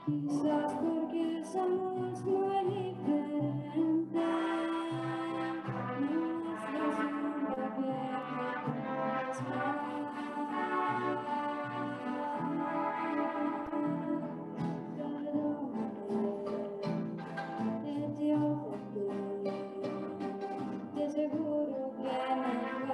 Quizás porque somos muy diferentes, nuestras imperfectas te ofendí, te aseguro que me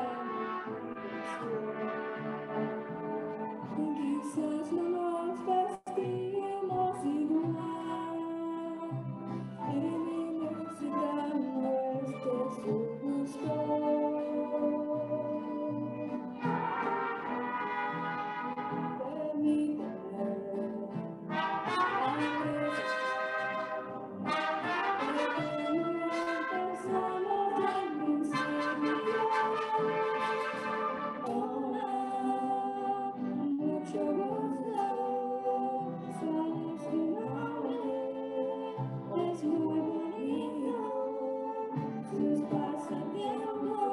quizás no nos vestimos igual y mi música no es de su gusto. Es muy bonito, sus pasatiempos,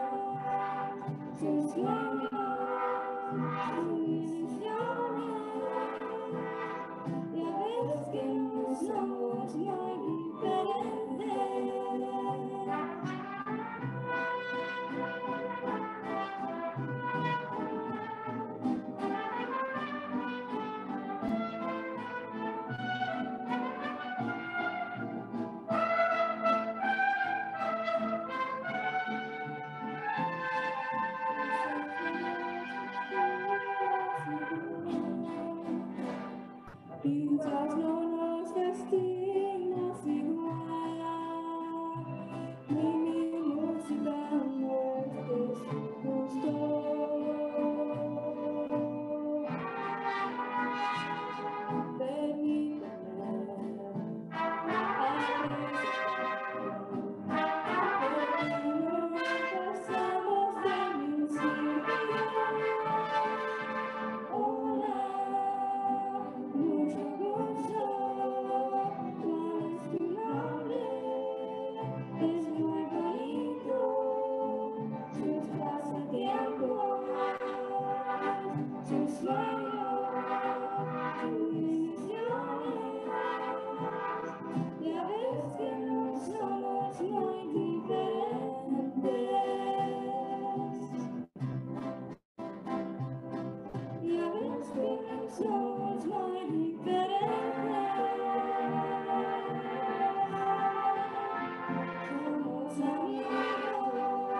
sus sueños, sus ilusiones, y a veces que no somos muy diferentes. Quizás no nos vestimos igual, ni mi música no es de su gusto. Permíteme porque no pasamos de mil siglos. Hola, mucho gusto, ¿cuál es tu nombre? Es muy bonito, sus pasatiempos, sus sueños, sus ilusiones, y a veces que no somos muy diferentes. Y a veces que no somos muy diferentes. Somos amigos.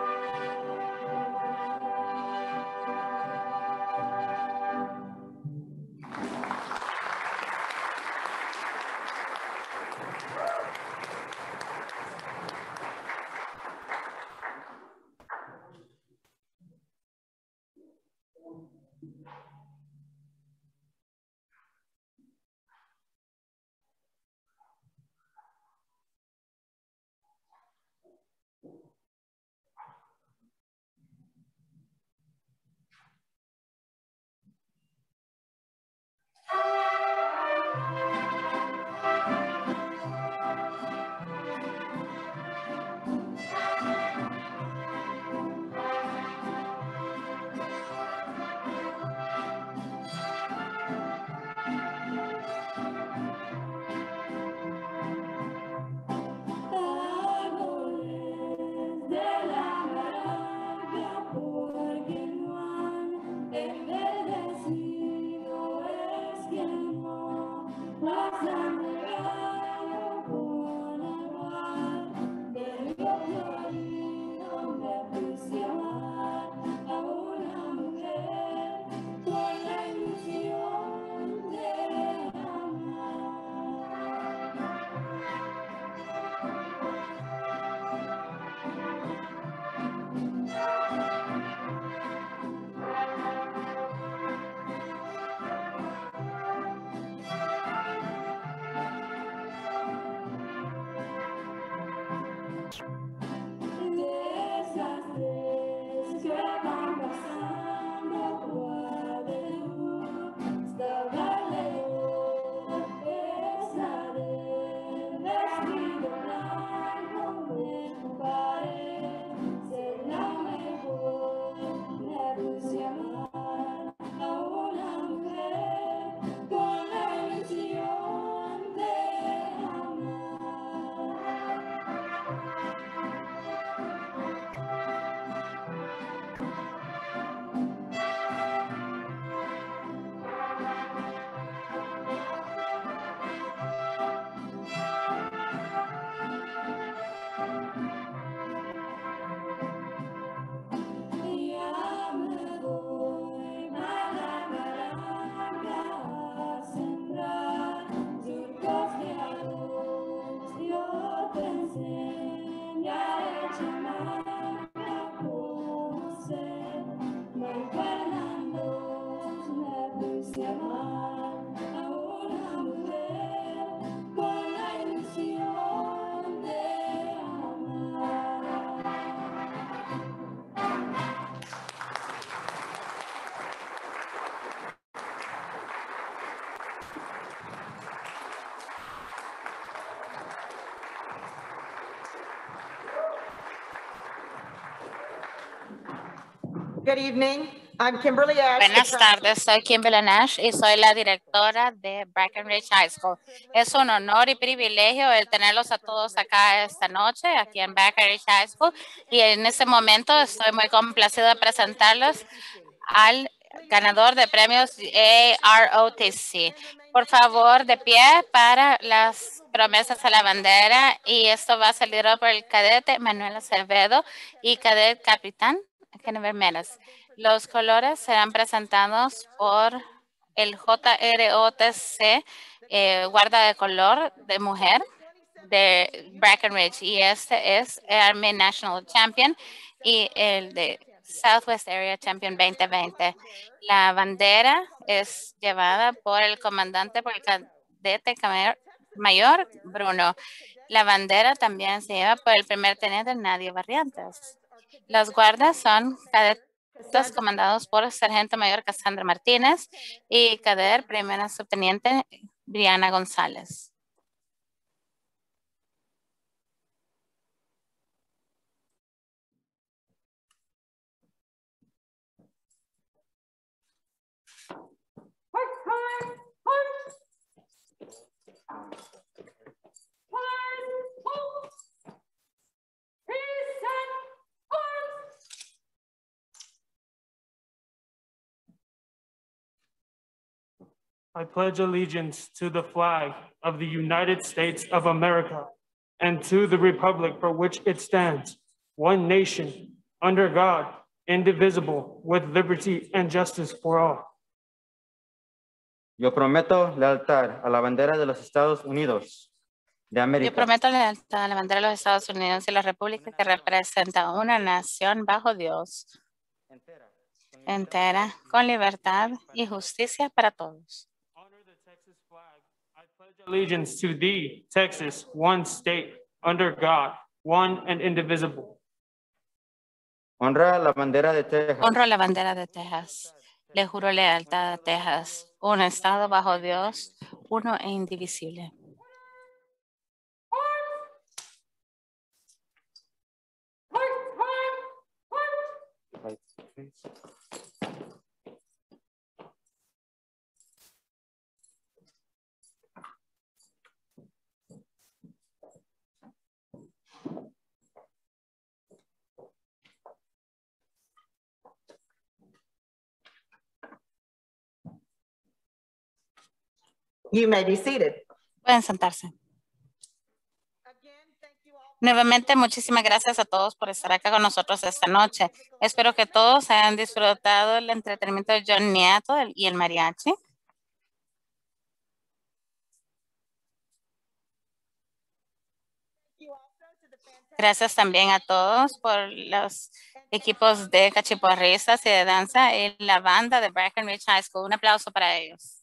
Árboles de la naranja porque no han enverdecido, es que no las han regado con agua de río florido. Me aficionar a una mujer con la ilusión de amar. Good evening. I'm Kimberly Ash. Buenas tardes, soy Kimberly Nash y soy la directora de Breckenridge High School. Es un honor y privilegio el tenerlos a todos acá esta noche, aquí en Breckenridge High School. Y en este momento estoy muy complacido de presentarlos al ganador de premios AROTC. Por favor, de pie para las promesas a la bandera. Y esto va a ser liderado por el cadete Manuel Acevedo y cadete capitán Jennifer Menes. Los colores serán presentados por el JROTC, guarda de color de mujer de Breckenridge, y este es el Army National Champion y el de Southwest Area Champion 2020. La bandera es llevada por el comandante, por el cadete mayor Bruno. La bandera también se lleva por el primer teniente Nadia Barrientos. Los guardas son cadetes comandados por Sargento Mayor Cassandra Martínez y cadet Primera Subteniente Briana González. I pledge allegiance to the flag of the United States of America and to the republic for which it stands, one nation, under God, indivisible, with liberty and justice for all. Yo prometo lealtad a la bandera de los Estados Unidos de América. Yo prometo lealtad a la bandera de los Estados Unidos y la república que representa una nación bajo Dios, entera, con libertad y justicia para todos. Allegiance to thee, Texas, one state, under God, one and indivisible. Honra la bandera de Texas. Honro la bandera de Texas. Le juro lealtad a Texas, un estado bajo Dios, uno e indivisible. You may be seated. Pueden sentarse. Nuevamente, muchísimas gracias a todos por estar acá con nosotros esta noche. Espero que todos hayan disfrutado el entretenimiento de John Nieto y el mariachi. Gracias también a todos por los equipos de cachiporristas y de danza y la banda de Breckenridge High School. Un aplauso para ellos.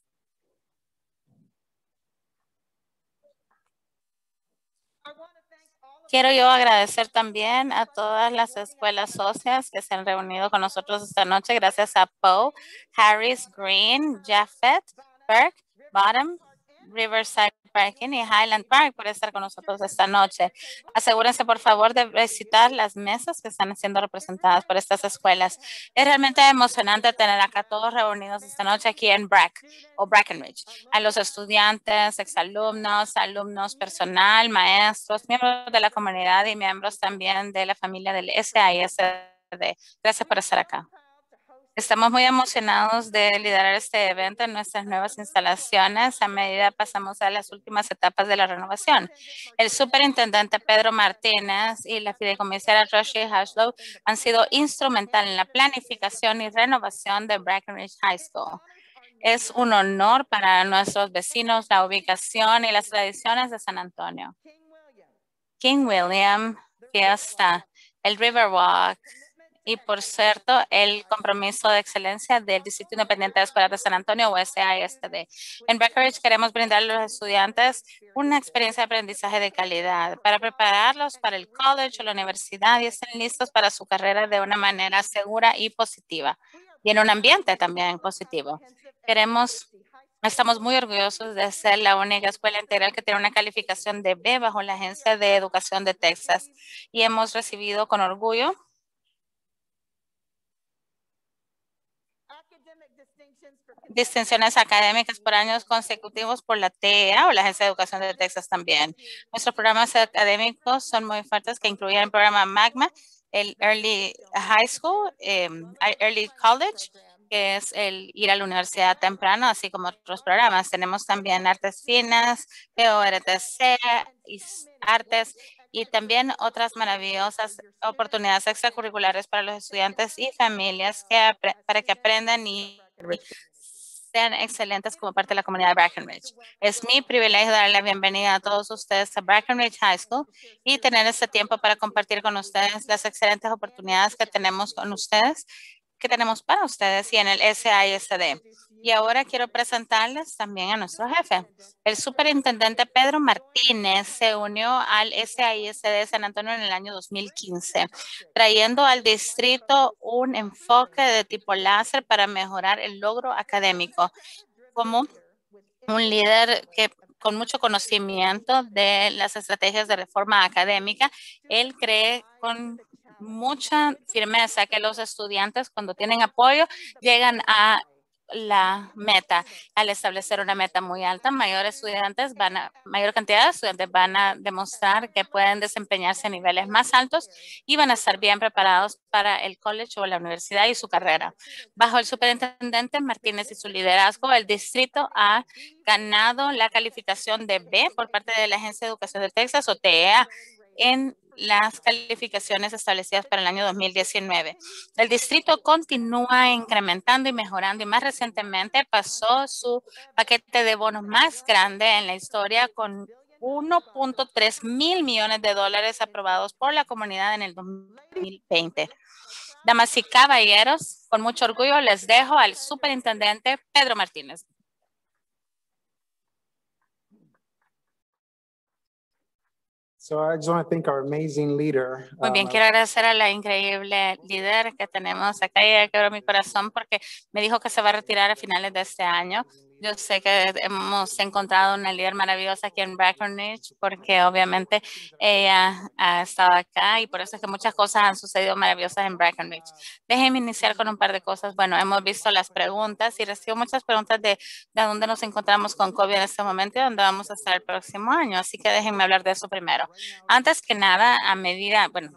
Quiero yo agradecer también a todas las escuelas socias que se han reunido con nosotros esta noche. Gracias a Poe, Harris, Green, Jaffet, Burke, Bottom, Riverside Parking y Highland Park por estar con nosotros esta noche. Asegúrense, por favor, de visitar las mesas que están siendo representadas por estas escuelas. Es realmente emocionante tener acá todos reunidos esta noche aquí en Breckenridge. A los estudiantes, exalumnos, alumnos, personal, maestros, miembros de la comunidad y miembros también de la familia del SAISD. Gracias por estar acá. Estamos muy emocionados de liderar este evento en nuestras nuevas instalaciones a medida que pasamos a las últimas etapas de la renovación. El superintendente Pedro Martínez y la fideicomisaria Roshi Hashlow han sido instrumental en la planificación y renovación de Breckenridge High School. Es un honor para nuestros vecinos la ubicación y las tradiciones de San Antonio. King William, Fiesta, el Riverwalk, y por cierto, el compromiso de excelencia del Distrito Independiente de Escuelas de San Antonio, o SAISD. En Breckenridge queremos brindar a los estudiantes una experiencia de aprendizaje de calidad para prepararlos para el college o la universidad y estén listos para su carrera de una manera segura y positiva y en un ambiente también positivo. Estamos muy orgullosos de ser la única escuela integral que tiene una calificación de B bajo la Agencia de Educación de Texas y hemos recibido con orgullo distinciones académicas por años consecutivos por la TEA o la Agencia de Educación de Texas también. Nuestros programas académicos son muy fuertes, que incluyen el programa MAGMA, el Early High School, Early College, que es el ir a la universidad temprano, así como otros programas. Tenemos también artes finas, PORTC, artes y también otras maravillosas oportunidades extracurriculares para los estudiantes y familias para que aprendan y sean excelentes como parte de la comunidad de Breckenridge. Es mi privilegio darle la bienvenida a todos ustedes a Breckenridge High School y tener este tiempo para compartir con ustedes las excelentes oportunidades que tenemos con ustedes, que tenemos para ustedes y en el SAISD. Y ahora quiero presentarles también a nuestro jefe. El superintendente Pedro Martínez se unió al SAISD de San Antonio en el año 2015, trayendo al distrito un enfoque de tipo láser para mejorar el logro académico. Como un líder que con mucho conocimiento de las estrategias de reforma académica, él cree con mucha firmeza que los estudiantes, cuando tienen apoyo, llegan a la meta. Al establecer una meta muy alta, mayor cantidad de estudiantes van a demostrar que pueden desempeñarse a niveles más altos y van a estar bien preparados para el college o la universidad y su carrera. Bajo el superintendente Martínez y su liderazgo, el distrito ha ganado la calificación de B por parte de la Agencia de Educación de Texas o TEA en las calificaciones establecidas para el año 2019. El distrito continúa incrementando y mejorando y más recientemente pasó su paquete de bonos más grande en la historia con 1.3 mil millones de dólares aprobados por la comunidad en el 2020. Damas y caballeros, con mucho orgullo les dejo al superintendente Pedro Martínez. So I just want to thank our amazing leader. Muy bien, quiero agradecer a la increíble líder que tenemos acá. Y quebró mi corazón porque me dijo que se va a retirar a finales de este año. Yo sé que hemos encontrado una líder maravillosa aquí en Breckenridge porque obviamente ella ha estado acá y por eso es que muchas cosas han sucedido maravillosas en Breckenridge. Déjenme iniciar con un par de cosas. Bueno, hemos visto las preguntas y recibo muchas preguntas de dónde nos encontramos con COVID en este momento y dónde vamos a estar el próximo año. Así que déjenme hablar de eso primero. Antes que nada, a medida, bueno,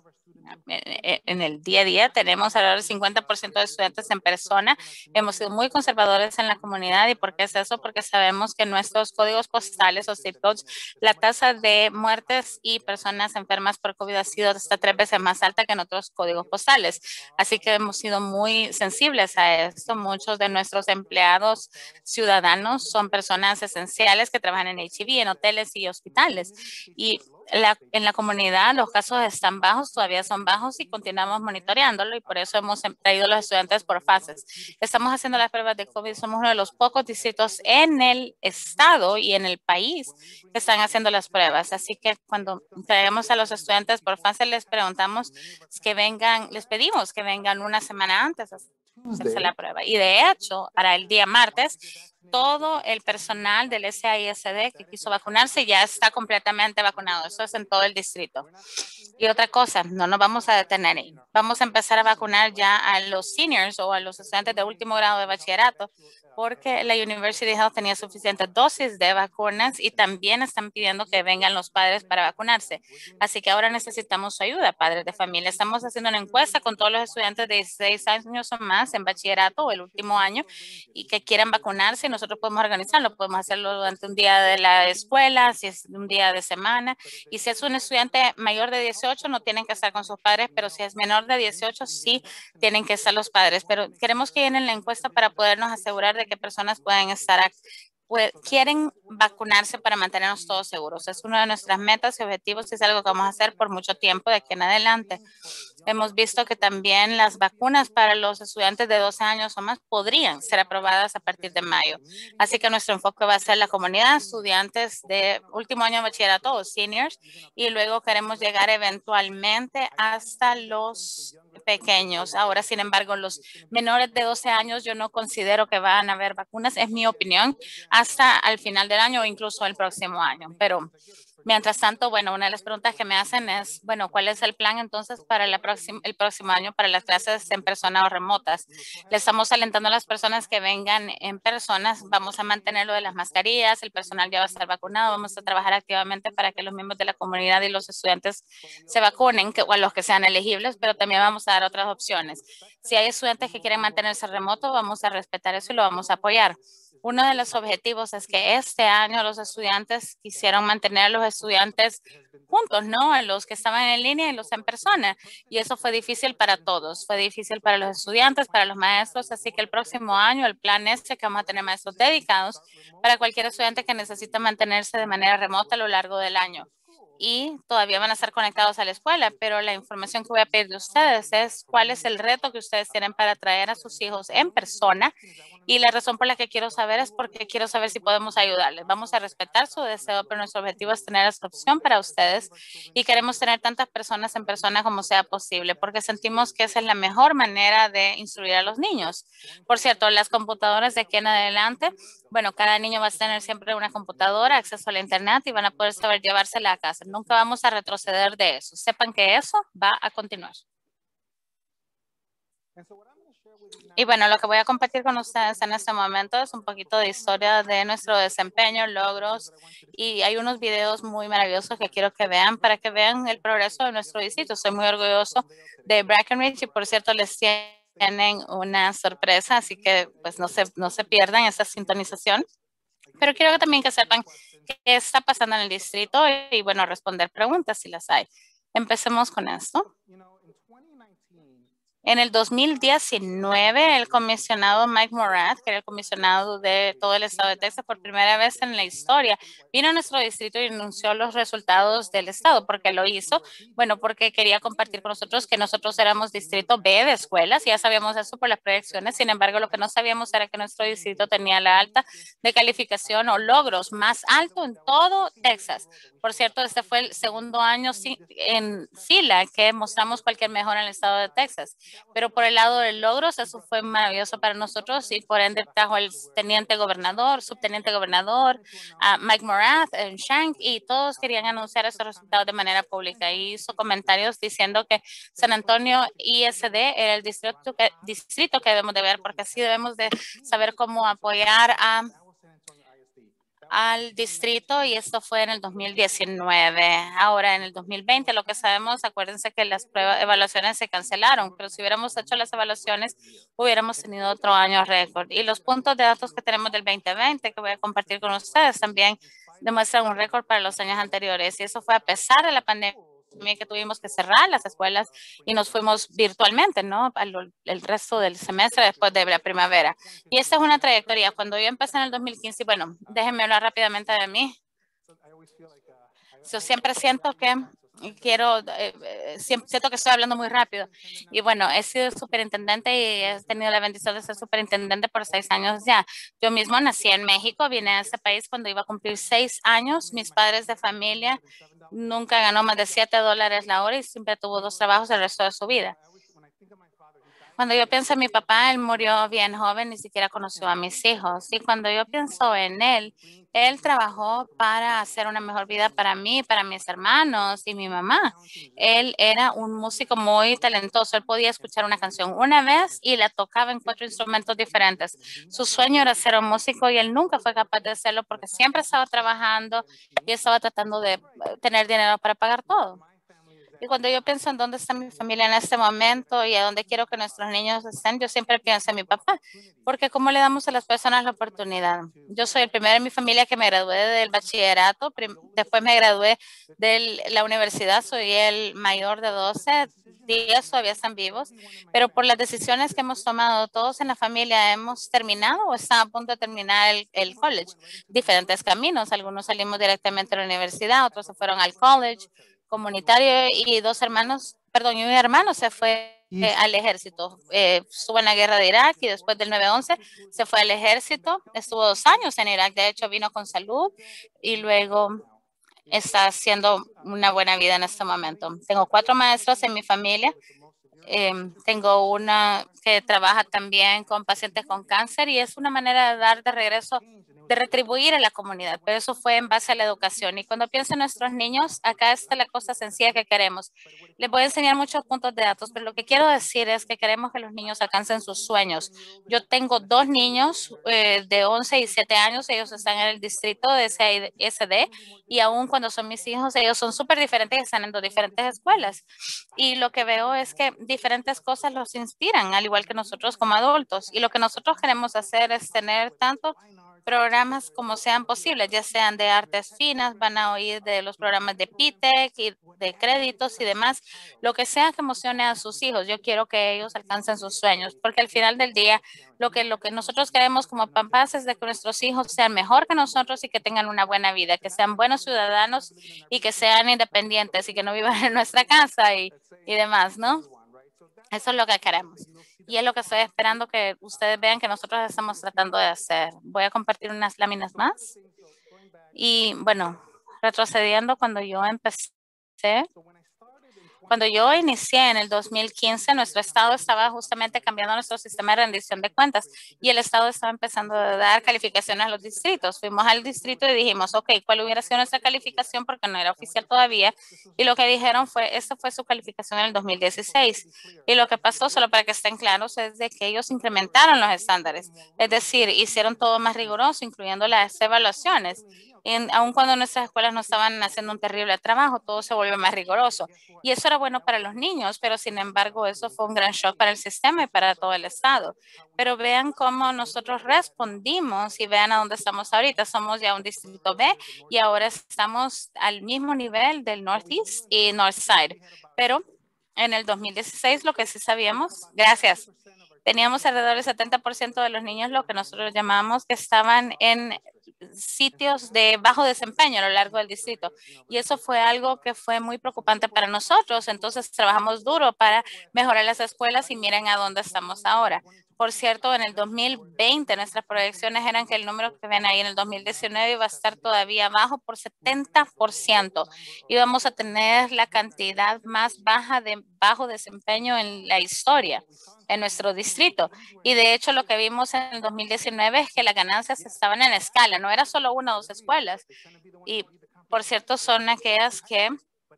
en el día a día tenemos alrededor del 50% de estudiantes en persona. Hemos sido muy conservadores en la comunidad. ¿Y por qué es eso? Porque sabemos que nuestros códigos postales o zip codes, la tasa de muertes y personas enfermas por COVID ha sido hasta 3 veces más alta que en otros códigos postales. Así que hemos sido muy sensibles a esto. Muchos de nuestros empleados ciudadanos son personas esenciales que trabajan en H-E-B, en hoteles y hospitales. Y en la comunidad los casos están bajos, todavía son bajos y continuamos monitoreándolo y por eso hemos traído a los estudiantes por fases. Estamos haciendo las pruebas de COVID, somos uno de los pocos distritos en el estado y en el país que están haciendo las pruebas. Así que cuando traemos a los estudiantes por fase les preguntamos que vengan, les pedimos que vengan una semana antes a hacerse la prueba. Y de hecho, para el día martes, todo el personal del SAISD que quiso vacunarse ya está completamente vacunado. Eso es en todo el distrito. Y otra cosa, no nos vamos a detener ahí. Vamos a empezar a vacunar ya a los seniors o a los estudiantes de último grado de bachillerato porque la University Health tenía suficientes dosis de vacunas y también están pidiendo que vengan los padres para vacunarse. Así que ahora necesitamos su ayuda, padres de familia. Estamos haciendo una encuesta con todos los estudiantes de 16 años o más en bachillerato o el último año y que quieran vacunarse. Nosotros podemos organizarlo, podemos hacerlo durante un día de la escuela, si es un día de semana. Y si es un estudiante mayor de 18, no tienen que estar con sus padres, pero si es menor de 18, sí tienen que estar los padres. Pero queremos que llenen la encuesta para podernos asegurar de qué personas pueden estar quieren vacunarse para mantenernos todos seguros. Es una de nuestras metas y objetivos y es algo que vamos a hacer por mucho tiempo de aquí en adelante. Hemos visto que también las vacunas para los estudiantes de 12 años o más podrían ser aprobadas a partir de mayo. Así que nuestro enfoque va a ser la comunidad, estudiantes de último año de bachillerato o seniors, y luego queremos llegar eventualmente hasta los pequeños. Ahora, sin embargo, los menores de 12 años yo no considero que van a haber vacunas, es mi opinión, hasta al final del año o incluso el próximo año. Pero Mientras tanto, bueno, una de las preguntas que me hacen es, bueno, ¿cuál es el plan entonces para el próximo año para las clases en persona o remotas? Le estamos alentando a las personas que vengan en personas. Vamos a mantener lo de las mascarillas, el personal ya va a estar vacunado. Vamos a trabajar activamente para que los miembros de la comunidad y los estudiantes se vacunen, o a los que sean elegibles, pero también vamos a dar otras opciones. Si hay estudiantes que quieren mantenerse remoto, vamos a respetar eso y lo vamos a apoyar. Uno de los objetivos es que este año los estudiantes quisieron mantener a los estudiantes juntos, ¿no? A los que estaban en línea y los en persona. Y eso fue difícil para todos. Fue difícil para los estudiantes, para los maestros. Así que el próximo año el plan es que vamos a tener maestros dedicados para cualquier estudiante que necesita mantenerse de manera remota a lo largo del año. Y todavía van a estar conectados a la escuela, pero la información que voy a pedir de ustedes es cuál es el reto que ustedes tienen para traer a sus hijos en persona. Y la razón por la que quiero saber es porque quiero saber si podemos ayudarles. Vamos a respetar su deseo, pero nuestro objetivo es tener esta opción para ustedes y queremos tener tantas personas en persona como sea posible, porque sentimos que esa es la mejor manera de instruir a los niños. Por cierto, las computadoras de aquí en adelante, bueno, cada niño va a tener siempre una computadora, acceso a la internet y van a poder saber llevársela a casa. Nunca vamos a retroceder de eso. Sepan que eso va a continuar. Y bueno, lo que voy a compartir con ustedes en este momento es un poquito de historia de nuestro desempeño, logros, y hay unos videos muy maravillosos que quiero que vean para que vean el progreso de nuestro distrito. Estoy muy orgulloso de Breckenridge y por cierto les tienen una sorpresa, así que pues no se pierdan esa sintonización. Pero quiero que también que sepan qué está pasando en el distrito y bueno, responder preguntas si las hay. Empecemos con esto. En el 2019, el comisionado Mike Morath, que era el comisionado de todo el estado de Texas por primera vez en la historia, vino a nuestro distrito y anunció los resultados del estado. ¿Por qué lo hizo? Bueno, porque quería compartir con nosotros que nosotros éramos distrito B de escuelas. Ya sabíamos eso por las proyecciones. Sin embargo, lo que no sabíamos era que nuestro distrito tenía la alta de calificación o logros más alto en todo Texas. Por cierto, este fue el segundo año en fila que mostramos cualquier mejora en el estado de Texas. Pero por el lado de logros, eso fue maravilloso para nosotros y por ende trajo el teniente gobernador, subteniente gobernador, Mike Morath, Shank, y todos querían anunciar esos resultados de manera pública. Y hizo comentarios diciendo que San Antonio ISD era el distrito que debemos de ver, porque así debemos de saber cómo apoyar al distrito y esto fue en el 2019. Ahora en el 2020 lo que sabemos, acuérdense que las evaluaciones se cancelaron, pero si hubiéramos hecho las evaluaciones hubiéramos tenido otro año récord. Y los puntos de datos que tenemos del 2020 que voy a compartir con ustedes también demuestran un récord para los años anteriores y eso fue a pesar de la pandemia que tuvimos que cerrar las escuelas y nos fuimos virtualmente, ¿no? El resto del semestre después de la primavera. Y esta es una trayectoria. Cuando yo empecé en el 2015, bueno, déjenme hablar rápidamente de mí. Yo siempre siento que siento que estoy hablando muy rápido. Y bueno, he sido superintendente y he tenido la bendición de ser superintendente por 6 años ya. Yo mismo nací en México, vine a este país cuando iba a cumplir 6 años. Mis padres de familia nunca ganó más de $7 la hora y siempre tuvo 2 trabajos el resto de su vida. Cuando yo pienso en mi papá, él murió bien joven, ni siquiera conoció a mis hijos. Y cuando yo pienso en él trabajó para hacer una mejor vida para mí, para mis hermanos y mi mamá. Él era un músico muy talentoso. Él podía escuchar una canción una vez y la tocaba en 4 instrumentos diferentes. Su sueño era ser un músico y él nunca fue capaz de hacerlo porque siempre estaba trabajando y estaba tratando de tener dinero para pagar todo. Y cuando yo pienso en dónde está mi familia en este momento y a dónde quiero que nuestros niños estén, yo siempre pienso en mi papá, porque cómo le damos a las personas la oportunidad. Yo soy el primero en mi familia que me gradué del bachillerato, después me gradué de la universidad, soy el mayor de 12, 10 todavía están vivos, pero por las decisiones que hemos tomado todos en la familia hemos terminado o estamos a punto de terminar el college. Diferentes caminos, algunos salimos directamente a la universidad, otros se fueron al college comunitario y un hermano se fue al ejército. Estuvo en la guerra de Irak y después del 9/11 se fue al ejército. Estuvo 2 años en Irak, de hecho vino con salud y luego está haciendo una buena vida en este momento. Tengo 4 maestros en mi familia. Tengo una que trabaja también con pacientes con cáncer y es una manera de dar de regreso de retribuir a la comunidad, pero eso fue en base a la educación. Y cuando pienso en nuestros niños, acá está la cosa sencilla que queremos. Les voy a enseñar muchos puntos de datos, pero lo que quiero decir es que queremos que los niños alcancen sus sueños. Yo tengo 2 niños de 11 y 7 años, ellos están en el distrito de SD y aún cuando son mis hijos, ellos son súper diferentes y están en 2 diferentes escuelas. Y lo que veo es que diferentes cosas los inspiran, al igual que nosotros como adultos. Y lo que nosotros queremos hacer es tener tanto programas como sean posibles, ya sean de artes finas, van a oír de los programas de PTEC y de créditos y demás, lo que sea que emocione a sus hijos. Yo quiero que ellos alcancen sus sueños, porque al final del día, lo que nosotros queremos como papás es de que nuestros hijos sean mejor que nosotros y que tengan una buena vida, que sean buenos ciudadanos y que sean independientes y que no vivan en nuestra casa y demás, ¿no? Eso es lo que queremos. Y es lo que estoy esperando que ustedes vean que nosotros estamos tratando de hacer. Voy a compartir unas láminas más. Y bueno, retrocediendo cuando yo empecé, cuando yo inicié en el 2015, nuestro estado estaba justamente cambiando nuestro sistema de rendición de cuentas y el estado estaba empezando a dar calificaciones a los distritos. Fuimos al distrito y dijimos, ok, ¿cuál hubiera sido nuestra calificación? Porque no era oficial todavía. Y lo que dijeron fue, esta fue su calificación en el 2016. Y lo que pasó, solo para que estén claros, es de que ellos incrementaron los estándares. Es decir, hicieron todo más riguroso, incluyendo las evaluaciones. Aun cuando nuestras escuelas no estaban haciendo un terrible trabajo, todo se volvió más riguroso. Y eso era bueno para los niños, pero sin embargo, eso fue un gran shock para el sistema y para todo el estado. Pero vean cómo nosotros respondimos y vean a dónde estamos ahorita. Somos ya un distrito B y ahora estamos al mismo nivel del Northeast y Northside. Pero en el 2016 lo que sí sabíamos, gracias, teníamos alrededor del 70% de los niños, lo que nosotros llamamos que estaban en sitios de bajo desempeño a lo largo del distrito. Y eso fue algo que fue muy preocupante para nosotros. Entonces trabajamos duro para mejorar las escuelas y miren a dónde estamos ahora. Por cierto, en el 2020 nuestras proyecciones eran que el número que ven ahí en el 2019 iba a estar todavía bajo por 70%. Íbamos a tener la cantidad más baja de bajo desempeño en la historia en nuestro distrito. Y de hecho lo que vimos en el 2019 es que las ganancias estaban en escala, no era solo 1 o 2 escuelas. Y por cierto son aquellas que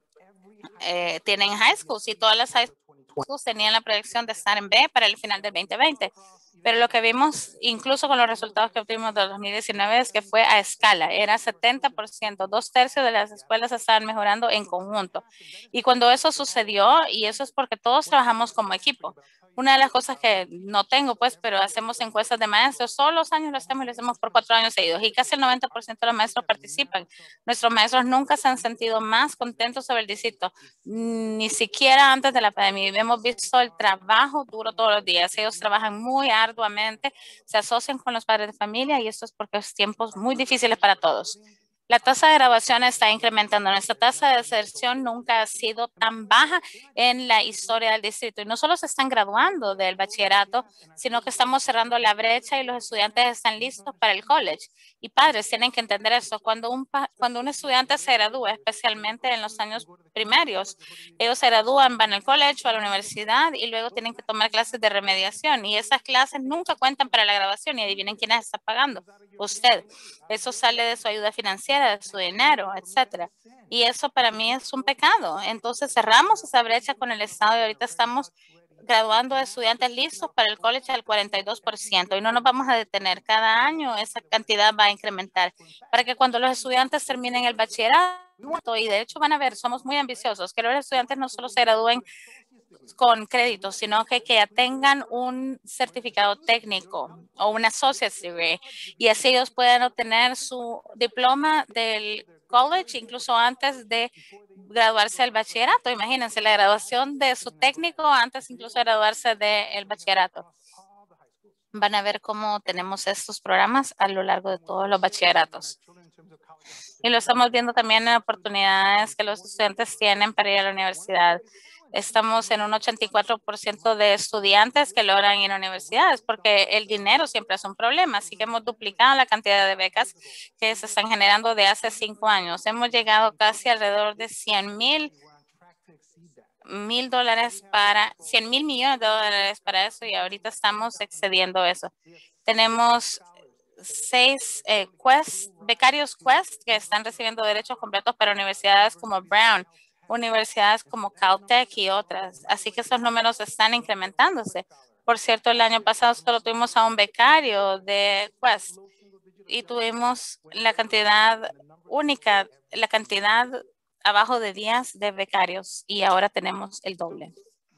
tienen high schools y todas las high schools tenían la proyección de estar en B para el final del 2020. Pero lo que vimos, incluso con los resultados que obtuvimos de 2019, es que fue a escala. Era 70%, 2/3 de las escuelas estaban mejorando en conjunto. Y cuando eso sucedió, y eso es porque todos trabajamos como equipo. Una de las cosas que no tengo, pues, pero hacemos encuestas de maestros, todos los años lo hacemos y lo hacemos por 4 años seguidos y casi el 90% de los maestros participan. Nuestros maestros nunca se han sentido más contentos sobre el distrito, ni siquiera antes de la pandemia. Hemos visto el trabajo duro todos los días. Ellos trabajan muy arduamente, se asocian con los padres de familia y esto es porque es tiempos muy difíciles para todos. La tasa de graduación está incrementando. Nuestra tasa de deserción nunca ha sido tan baja en la historia del distrito. Y no solo se están graduando del bachillerato, sino que estamos cerrando la brecha y los estudiantes están listos para el college. Y padres tienen que entender eso. Cuando un estudiante se gradúa, especialmente en los años primarios, ellos se gradúan, van al college o a la universidad y luego tienen que tomar clases de remediación. Y esas clases nunca cuentan para la graduación. Y adivinen quién las está pagando. Usted. Eso sale de su ayuda financiera, de su dinero, etcétera. Y eso para mí es un pecado. Entonces cerramos esa brecha con el Estado y ahorita estamos graduando a estudiantes listos para el college al 42% y no nos vamos a detener. Cada año esa cantidad va a incrementar para que cuando los estudiantes terminen el bachillerato, y de hecho van a ver, somos muy ambiciosos, que los estudiantes no solo se gradúen con créditos, sino que ya tengan un certificado técnico o una associate's degree y así ellos puedan obtener su diploma del college incluso antes de graduarse del bachillerato. Imagínense la graduación de su técnico antes incluso de graduarse del bachillerato. Van a ver cómo tenemos estos programas a lo largo de todos los bachilleratos. Y lo estamos viendo también en oportunidades que los estudiantes tienen para ir a la universidad. Estamos en un 84% de estudiantes que logran ir a universidades porque el dinero siempre es un problema. Así que hemos duplicado la cantidad de becas que se están generando de hace 5 años. Hemos llegado casi alrededor de 100 mil millones de dólares para eso y ahorita estamos excediendo eso. Tenemos 6 becarios Quest que están recibiendo derechos completos para universidades como Brown, universidades como Caltech y otras. Así que esos números están incrementándose. Por cierto, el año pasado solo tuvimos a un becario de Quest y tuvimos la cantidad única, la cantidad abajo de 10 de becarios y ahora tenemos el doble.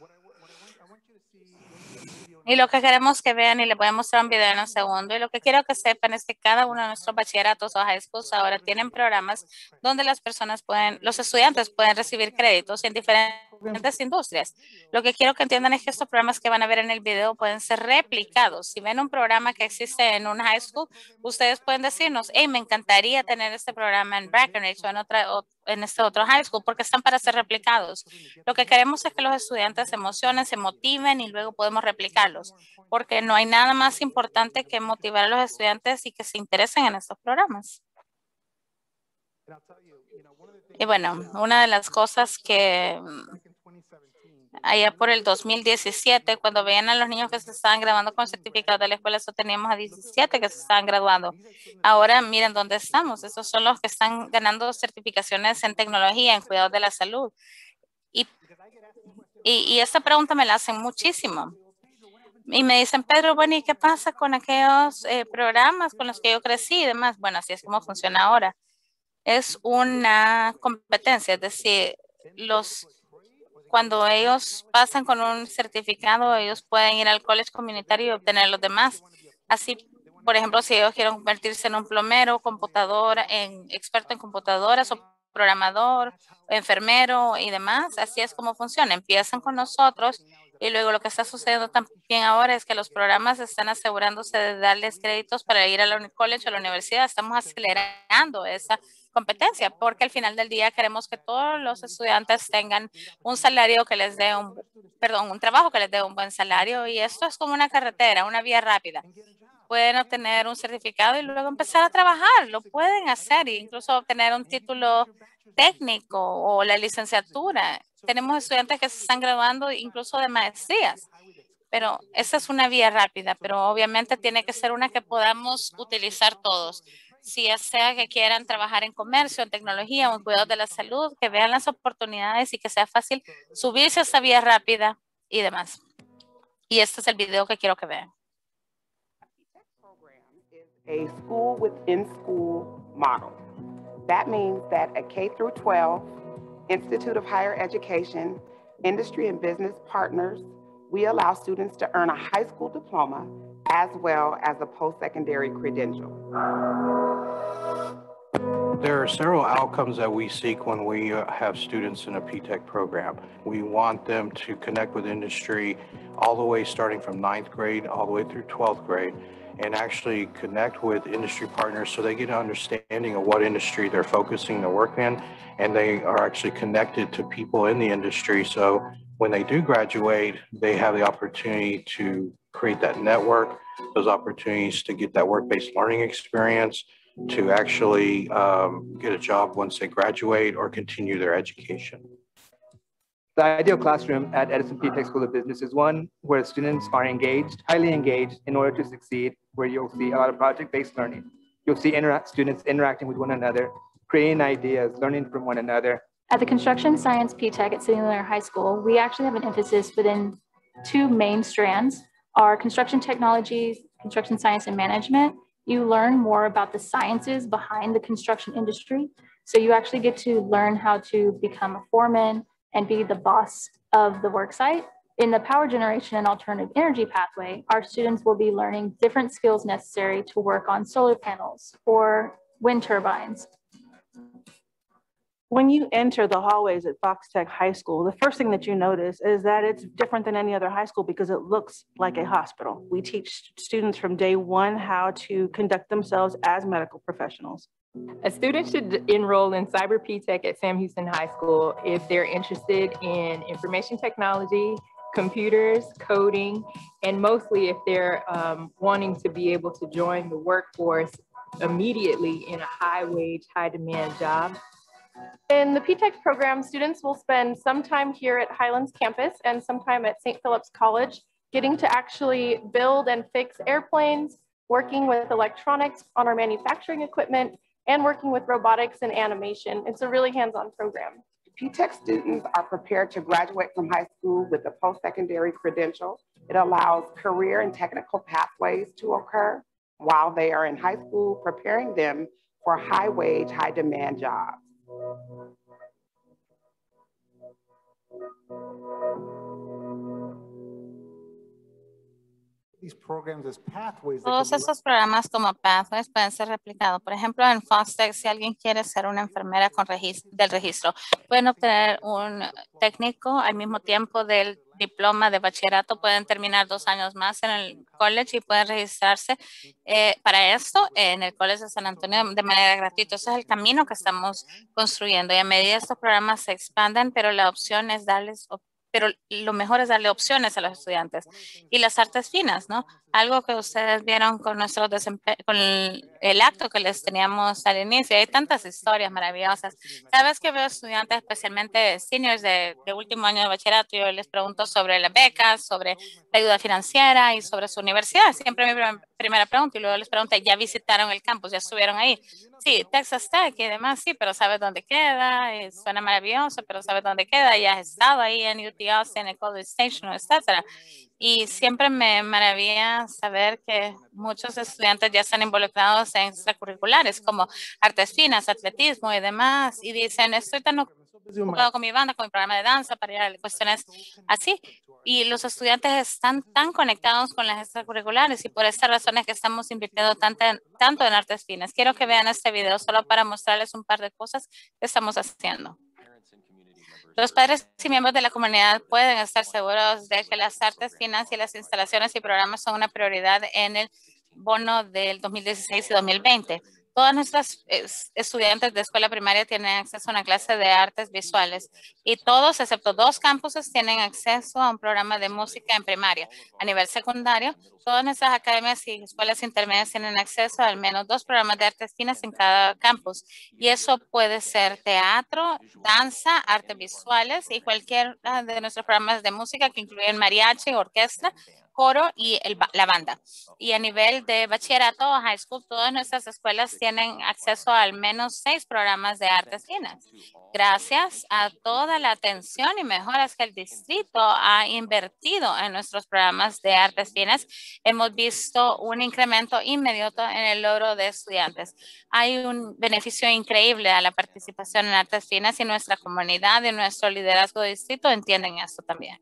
Y lo que queremos que vean, y les voy a mostrar un video en un segundo, y lo que quiero que sepan es que cada uno de nuestros bachilleratos o high schools ahora tienen programas donde los estudiantes pueden recibir créditos en diferentes industrias. Lo que quiero que entiendan es que estos programas que van a ver en el video pueden ser replicados. Si ven un programa que existe en un high school, ustedes pueden decirnos, hey, me encantaría tener este programa en Breckenridge o en este otro high school, porque están para ser replicados. Lo que queremos es que los estudiantes se emocionen, se motiven y luego podemos replicarlos, porque no hay nada más importante que motivar a los estudiantes y que se interesen en estos programas. Y bueno, una de las cosas que allá por el 2017, cuando veían a los niños que se estaban graduando con certificados de la escuela, eso teníamos a 17 que se estaban graduando. Ahora miren dónde estamos. Esos son los que están ganando certificaciones en tecnología, en cuidados de la salud. Y esta pregunta me la hacen muchísimo. Y me dicen, Pedro, bueno, ¿y qué pasa con aquellos programas con los que yo crecí y demás? Bueno, así es como funciona ahora. Es una competencia, es decir, cuando ellos pasan con un certificado, ellos pueden ir al college comunitario y obtener los demás. Así, por ejemplo, si ellos quieren convertirse en un plomero, experto en computadoras o programador, enfermero y demás, así es como funciona. Empiezan con nosotros y luego lo que está sucediendo también ahora es que los programas están asegurándose de darles créditos para ir al college o a la universidad. Estamos acelerando esa competencia porque al final del día queremos que todos los estudiantes tengan un salario que les dé un trabajo que les dé un buen salario, y esto es como una carretera, una vía rápida. Pueden obtener un certificado y luego empezar a trabajar, lo pueden hacer e incluso obtener un título técnico o la licenciatura. Tenemos estudiantes que se están graduando incluso de maestrías, pero esa es una vía rápida, pero obviamente tiene que ser una que podamos utilizar todos. Si ya sea que quieran trabajar en comercio, en tecnología o en cuidados de la salud, que vean las oportunidades y que sea fácil subirse a esa vía rápida y demás. Y este es el video que quiero que vean. A school within school model. That means that a K through 12 Institute of Higher Education, industry and business partners, we allow students to earn a high school diploma as well as a post-secondary credential. There are several outcomes that we seek when we have students in a P-TECH program. We want them to connect with industry all the way starting from 9th grade all the way through 12th grade, and actually connect with industry partners so they get an understanding of what industry they're focusing their work in, and they are actually connected to people in the industry. So when they do graduate, they have the opportunity to create that network, those opportunities to get that work-based learning experience, to actually get a job once they graduate or continue their education. The ideal classroom at Edison P-TECH School of Business is one where students are engaged, highly engaged in order to succeed, where you'll see a lot of project-based learning. You'll see students interacting with one another, creating ideas, learning from one another. At the Construction Science P-TECH at City Lerner High School, we actually have an emphasis within two main strands, our construction technologies, construction science and management. You learn more about the sciences behind the construction industry. So you actually get to learn how to become a foreman and be the boss of the work site. In the power generation and alternative energy pathway, our students will be learning different skills necessary to work on solar panels or wind turbines. When you enter the hallways at Fox Tech High School, the first thing that you notice is that it's different than any other high school because it looks like a hospital. We teach students from day one how to conduct themselves as medical professionals. A student should enroll in Cyber P-TECH at Sam Houston High School if they're interested in information technology, computers, coding, and mostly if they're wanting to be able to join the workforce immediately in a high wage, high demand job. In the P-TECH program, students will spend some time here at Highlands campus and some time at St. Philip's College, getting to actually build and fix airplanes, working with electronics on our manufacturing equipment, and working with robotics and animation. It's a really hands-on program. P-TECH students are prepared to graduate from high school with a post-secondary credential. It allows career and technical pathways to occur while they are in high school, preparing them for high-wage, high-demand jobs. These programs as pathways. Todos estos programas como Pathways pueden ser replicados. Por ejemplo, en FOSTEC, si alguien quiere ser una enfermera con del registro, pueden obtener un técnico al mismo tiempo del diploma de bachillerato, pueden terminar 2 años más en el college y pueden registrarse para esto en el College de San Antonio de manera gratuita. Ese es el camino que estamos construyendo y a medida estos programas se expanden, pero la opción es pero lo mejor es darle opciones a los estudiantes. Y las artes finas, ¿no? Algo que ustedes vieron con con el acto que les teníamos al inicio. Hay tantas historias maravillosas. Cada vez que veo estudiantes, especialmente seniors de último año de bachillerato, yo les pregunto sobre las becas, sobre la ayuda financiera y sobre su universidad. Siempre mi primera pregunta y luego les pregunto, ¿ya visitaron el campus? ¿Ya estuvieron ahí? Sí, Texas Tech y demás, sí, pero ¿sabes dónde queda? Suena maravilloso, pero ¿sabes dónde queda? ¿Ya has estado ahí en UT Austin, en College Station, etcétera? Y siempre me maravilla saber que muchos estudiantes ya están involucrados en extracurriculares como artes finas, atletismo y demás. Y dicen, estoy tan ocupado con mi banda, con mi programa de danza para ir a cuestiones así. Y los estudiantes están tan conectados con las extracurriculares y por esta razón es que estamos invirtiendo tanto en artes finas. Quiero que vean este video solo para mostrarles un par de cosas que estamos haciendo. Los padres y miembros de la comunidad pueden estar seguros de que las artes finas y las instalaciones y programas son una prioridad en el bono del 2016 y 2020. Todas nuestras estudiantes de escuela primaria tienen acceso a una clase de artes visuales y todos, excepto 2 campuses, tienen acceso a un programa de música en primaria. A nivel secundario, todas nuestras academias y escuelas intermedias tienen acceso a al menos 2 programas de artes finas en cada campus. Y eso puede ser teatro, danza, artes visuales y cualquier de nuestros programas de música que incluyen mariachi, orquesta, coro y la banda. Y a nivel de bachillerato o high school, todas nuestras escuelas tienen acceso a al menos 6 programas de artes finas. Gracias a toda la atención y mejoras que el distrito ha invertido en nuestros programas de artes finas, hemos visto un incremento inmediato en el logro de estudiantes. Hay un beneficio increíble a la participación en artes finas y nuestra comunidad y nuestro liderazgo de distrito entienden esto también.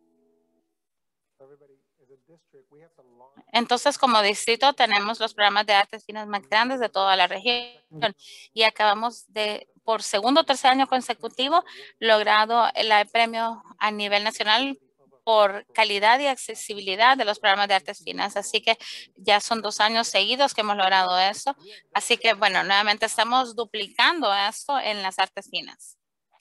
Entonces, como distrito, tenemos los programas de artes finas más grandes de toda la región y acabamos de, por segundo o tercer año consecutivo, logrado el premio a nivel nacional por calidad y accesibilidad de los programas de artes finas. Así que ya son 2 años seguidos que hemos logrado eso. Así que, bueno, nuevamente estamos duplicando esto en las artes finas.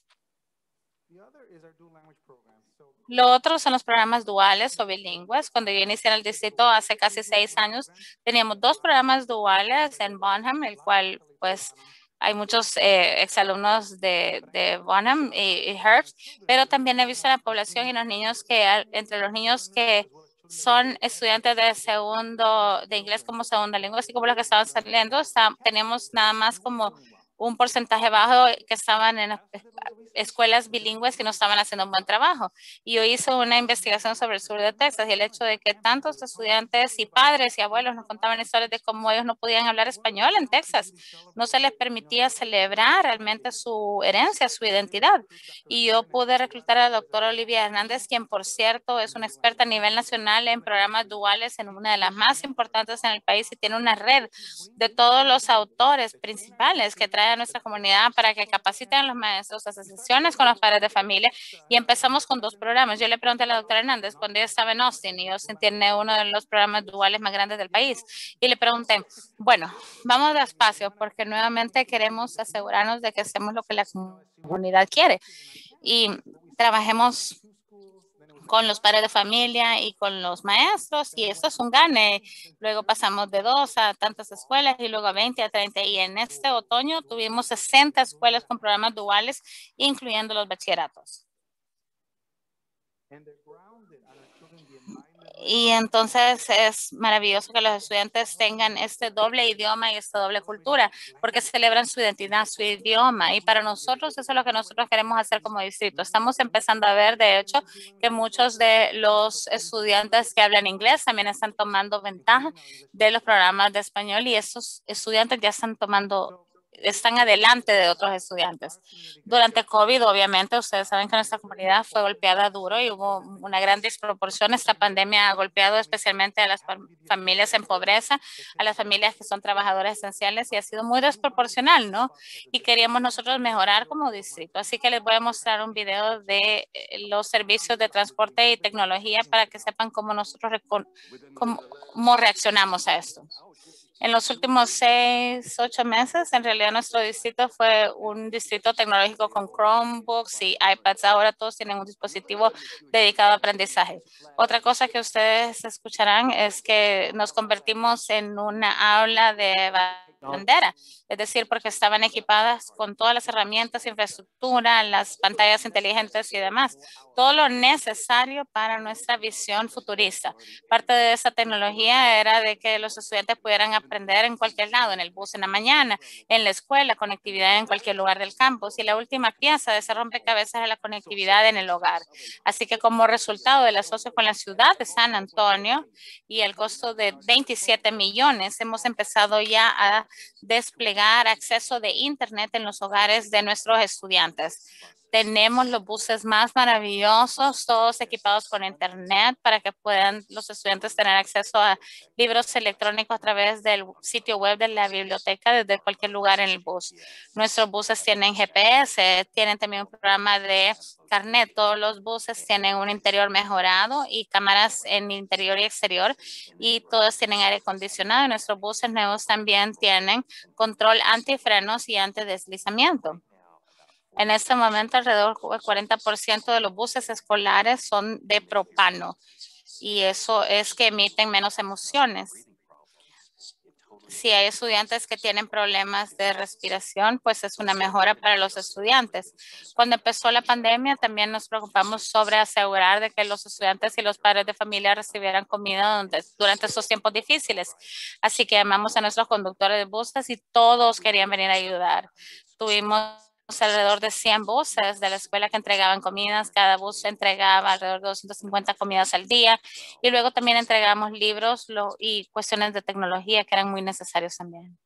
Lo otro son los programas duales o bilingües. Cuando yo inicié en el distrito hace casi 6 años, teníamos 2 programas duales en Bonham, el cual pues hay muchos exalumnos de Bonham y Herbst, pero también he visto la población y los niños entre los niños que son estudiantes de inglés como segunda lengua, así como los que estaban saliendo, tenemos nada más como un porcentaje bajo que estaban en escuelas bilingües que no estaban haciendo un buen trabajo. Y yo hice una investigación sobre el sur de Texas y el hecho de que tantos estudiantes y padres y abuelos nos contaban historias de cómo ellos no podían hablar español en Texas. No se les permitía celebrar realmente su herencia, su identidad. Y yo pude reclutar a la doctora Olivia Hernández, quien por cierto es una experta a nivel nacional en programas duales en una de las más importantes en el país y tiene una red de todos los autores principales que traen a nuestra comunidad para que capaciten a los maestros, asociaciones con los padres de familia y empezamos con 2 programas. Yo le pregunté a la doctora Hernández cuando ella estaba en Austin y Austin tiene uno de los programas duales más grandes del país y le pregunté, bueno, vamos despacio porque nuevamente queremos asegurarnos de que hacemos lo que la comunidad quiere y trabajemos con los padres de familia y con los maestros y esto es un gane. Luego pasamos de 2 a tantas escuelas y luego a 20 a 30 y en este otoño tuvimos 60 escuelas con programas duales, incluyendo los bachilleratos. Y entonces es maravilloso que los estudiantes tengan este doble idioma y esta doble cultura, porque celebran su identidad, su idioma. Y para nosotros eso es lo que nosotros queremos hacer como distrito. Estamos empezando a ver, de hecho, que muchos de los estudiantes que hablan inglés también están tomando ventaja de los programas de español y esos estudiantes ya están adelante de otros estudiantes. Durante COVID, obviamente, ustedes saben que nuestra comunidad fue golpeada duro y hubo una gran desproporción. Esta pandemia ha golpeado especialmente a las familias en pobreza, a las familias que son trabajadoras esenciales y ha sido muy desproporcional, ¿no? Y queríamos nosotros mejorar como distrito. Así que les voy a mostrar un video de los servicios de transporte y tecnología para que sepan cómo nosotros cómo reaccionamos a esto. En los últimos 6, 8 meses, en realidad nuestro distrito fue un distrito tecnológico con Chromebooks y iPads. Ahora todos tienen un dispositivo dedicado a aprendizaje. Otra cosa que ustedes escucharán es que nos convertimos en una aula de bandera, es decir, porque estaban equipadas con todas las herramientas, infraestructura, las pantallas inteligentes y demás. Todo lo necesario para nuestra visión futurista. Parte de esa tecnología era de que los estudiantes pudieran aprender en cualquier lado, en el bus en la mañana, en la escuela, conectividad en cualquier lugar del campus. Y la última pieza de ese rompecabezas es la conectividad en el hogar. Así que como resultado del asocio con la ciudad de San Antonio y el costo de 27 millones, hemos empezado ya a desplegar acceso de Internet en los hogares de nuestros estudiantes. Tenemos los buses más maravillosos, todos equipados con Internet para que puedan los estudiantes tener acceso a libros electrónicos a través del sitio web de la biblioteca desde cualquier lugar en el bus. Nuestros buses tienen GPS, tienen también un programa de carnet. Todos los buses tienen un interior mejorado y cámaras en interior y exterior y todos tienen aire acondicionado. Nuestros buses nuevos también tienen control antifrenos y antideslizamiento. En este momento, alrededor del 40% de los buses escolares son de propano y eso es que emiten menos emisiones. Si hay estudiantes que tienen problemas de respiración, pues es una mejora para los estudiantes. Cuando empezó la pandemia, también nos preocupamos sobre asegurar de que los estudiantes y los padres de familia recibieran comida durante estos tiempos difíciles. Así que llamamos a nuestros conductores de buses y todos querían venir a ayudar. Tuvimos alrededor de 100 buses de la escuela que entregaban comidas. Cada bus entregaba alrededor de 250 comidas al día. Y luego también entregamos libros y cuestiones de tecnología que eran muy necesarios también.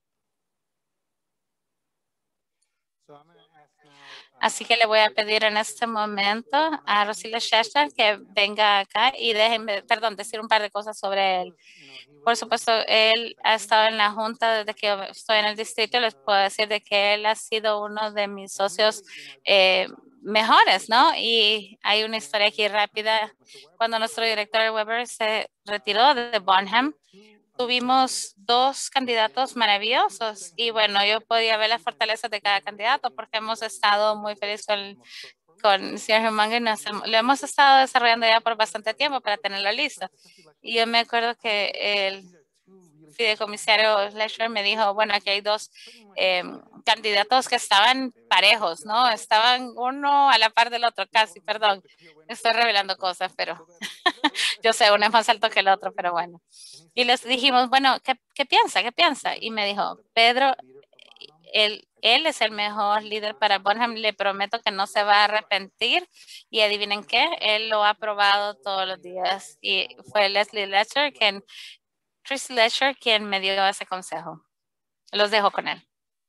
Así que le voy a pedir en este momento a Rosila Shasta que venga acá y déjenme, decir un par de cosas sobre él. Por supuesto, él ha estado en la junta desde que yo estoy en el distrito. Les puedo decir de que él ha sido uno de mis socios mejores, ¿no? Y hay una historia aquí rápida. Cuando nuestro director Weber se retiró de Bonham, tuvimos 2 candidatos maravillosos y bueno, yo podía ver las fortalezas de cada candidato porque hemos estado muy felices con el señor Humango y lo hemos estado desarrollando ya por bastante tiempo para tenerlo listo. Y yo me acuerdo que el fideicomisario Lesher me dijo, bueno, aquí hay 2 candidatos que estaban parejos, ¿no? Estaban uno a la par del otro, casi, perdón. Estoy revelando cosas, pero yo sé, uno es más alto que el otro, pero bueno. Y les dijimos, bueno, ¿qué piensa? ¿Qué piensa? Y me dijo, Pedro, él es el mejor líder para Bonham. Le prometo que no se va a arrepentir. Y adivinen qué, él lo ha probado todos los días. Y fue Chris Lesher, quien me dio ese consejo. Los dejo con él.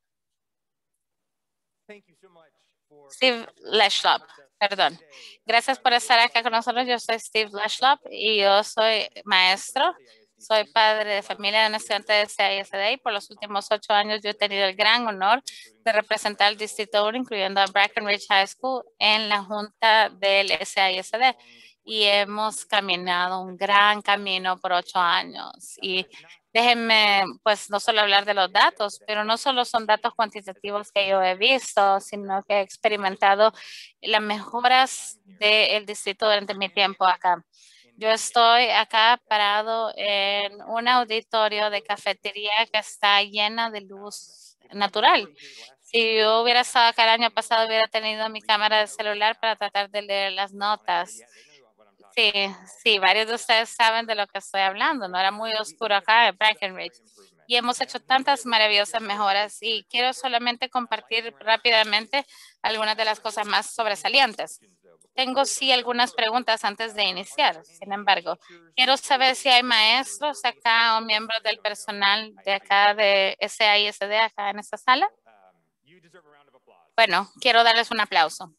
Steve Leshlop, perdón. Gracias por estar acá con nosotros. Yo soy Steve Leshlop y yo soy maestro. Soy padre de familia de un estudiante de CISD y por los últimos 8 años yo he tenido el gran honor de representar el Distrito 1, incluyendo a Breckenridge High School, en la junta del SISD. Y hemos caminado un gran camino por 8 años. Y déjenme, pues, no solo hablar de los datos, pero no solo son datos cuantitativos que yo he visto, sino que he experimentado las mejoras del distrito durante mi tiempo acá. Yo estoy acá parado en un auditorio de cafetería que está llena de luz natural. Si yo hubiera estado acá el año pasado, hubiera tenido mi cámara de celular para tratar de leer las notas. Sí, sí, varios de ustedes saben de lo que estoy hablando. No era muy oscuro acá en Breckenridge. Y hemos hecho tantas maravillosas mejoras y quiero solamente compartir rápidamente algunas de las cosas más sobresalientes. Tengo sí algunas preguntas antes de iniciar. Sin embargo, quiero saber si hay maestros acá o miembros del personal de acá de SAISD acá en esta sala. Bueno, quiero darles un aplauso.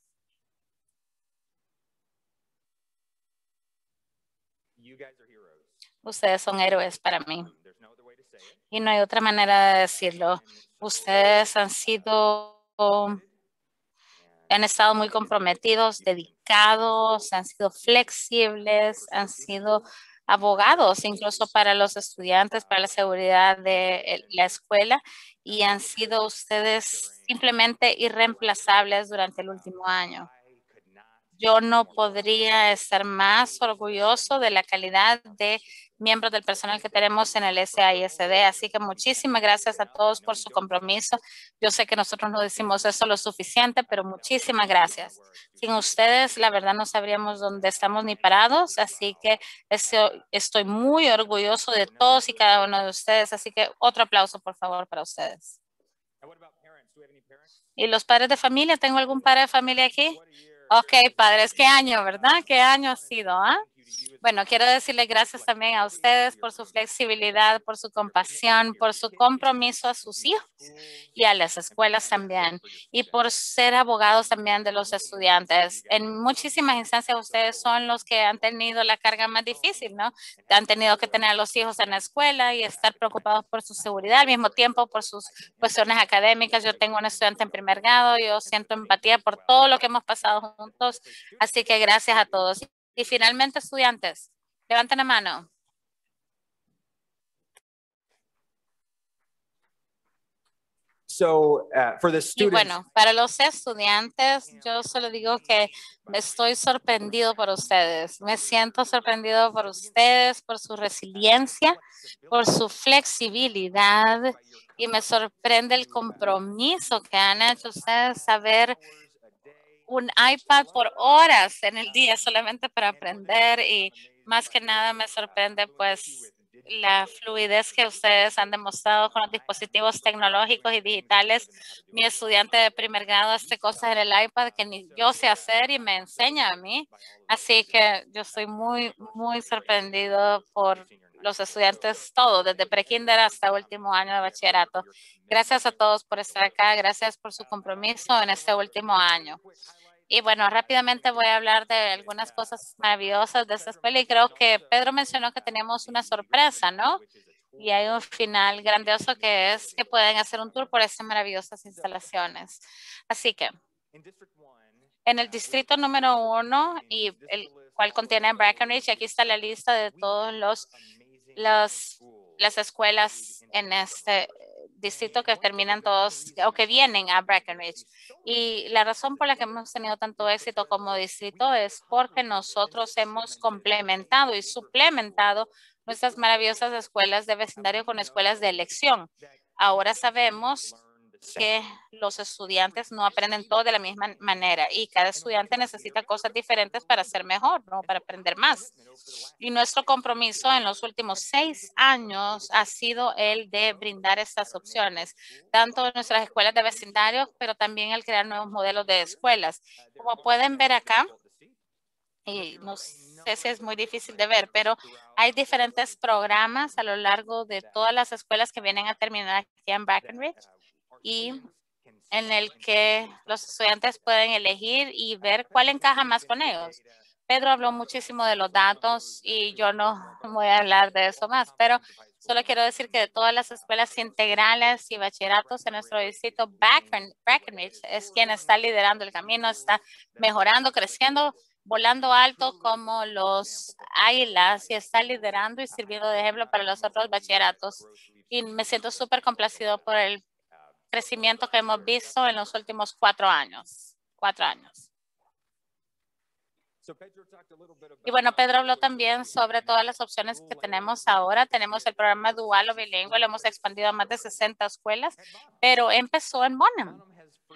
Ustedes son héroes para mí. Y no hay otra manera de decirlo. Ustedes han estado muy comprometidos, dedicados, han sido flexibles, han sido abogados incluso para los estudiantes, para la seguridad de la escuela y han sido ustedes simplemente irreemplazables durante el último año. Yo no podría estar más orgulloso de la calidad de miembros del personal que tenemos en el SAISD. Así que muchísimas gracias a todos por su compromiso. Yo sé que nosotros no decimos eso lo suficiente, pero muchísimas gracias. Sin ustedes, la verdad, no sabríamos dónde estamos ni parados. Así que estoy muy orgulloso de todos y cada uno de ustedes. Así que otro aplauso, por favor, para ustedes. ¿Y los padres de familia? ¿Tengo algún padre de familia aquí? Ok, padres, ¿qué año, verdad? ¿Qué año ha sido? ¿Ah? Bueno, quiero decirle gracias también a ustedes por su flexibilidad, por su compasión, por su compromiso a sus hijos y a las escuelas también, y por ser abogados también de los estudiantes. En muchísimas instancias ustedes son los que han tenido la carga más difícil, ¿no? Han tenido que tener a los hijos en la escuela y estar preocupados por su seguridad, al mismo tiempo por sus cuestiones académicas. Yo tengo un estudiante en primer grado, yo siento empatía por todo lo que hemos pasado juntos, así que gracias a todos. Y finalmente, estudiantes, levanten la mano. Y bueno, para los estudiantes, yo solo digo que estoy sorprendido por ustedes. Me siento sorprendido por ustedes, por su resiliencia, por su flexibilidad y me sorprende el compromiso que han hecho ustedes saber un iPad por horas en el día solamente para aprender y más que nada me sorprende pues la fluidez que ustedes han demostrado con los dispositivos tecnológicos y digitales. Mi estudiante de primer grado hace cosas en el iPad que ni yo sé hacer y me enseña a mí. Así que yo estoy muy, muy sorprendido por los estudiantes todos, desde prekinder hasta último año de bachillerato. Gracias a todos por estar acá. Gracias por su compromiso en este último año. Y bueno, rápidamente voy a hablar de algunas cosas maravillosas de esta escuela y creo que Pedro mencionó que teníamos una sorpresa, ¿no? Y hay un final grandioso que es que pueden hacer un tour por estas maravillosas instalaciones. Así que en el distrito número 1 y el cual contiene Breckenridge, aquí está la lista de todos las escuelas en este distrito que terminan todos o que vienen a Breckenridge. Y la razón por la que hemos tenido tanto éxito como distrito es porque nosotros hemos complementado y suplementado nuestras maravillosas escuelas de vecindario con escuelas de elección. Ahora sabemos que los estudiantes no aprenden todo de la misma manera y cada estudiante necesita cosas diferentes para ser mejor, ¿no? Para aprender más. Y nuestro compromiso en los últimos 6 años ha sido el de brindar estas opciones, tanto en nuestras escuelas de vecindario, pero también el crear nuevos modelos de escuelas. Como pueden ver acá, y no sé si es muy difícil de ver, pero hay diferentes programas a lo largo de todas las escuelas que vienen a terminar aquí en Breckenridge y en el que los estudiantes pueden elegir y ver cuál encaja más con ellos. Pedro habló muchísimo de los datos y yo no voy a hablar de eso más, pero solo quiero decir que de todas las escuelas integrales y bachilleratos en nuestro distrito, Breckenridge es quien está liderando el camino, está mejorando, creciendo, volando alto como los águilas y está liderando y sirviendo de ejemplo para los otros bachilleratos. Y me siento súper complacido por el crecimiento que hemos visto en los últimos 4 años. 4 años. Y bueno, Pedro habló también sobre todas las opciones que tenemos ahora. Tenemos el programa dual o bilingüe, lo hemos expandido a más de 60 escuelas, pero empezó en Bonham.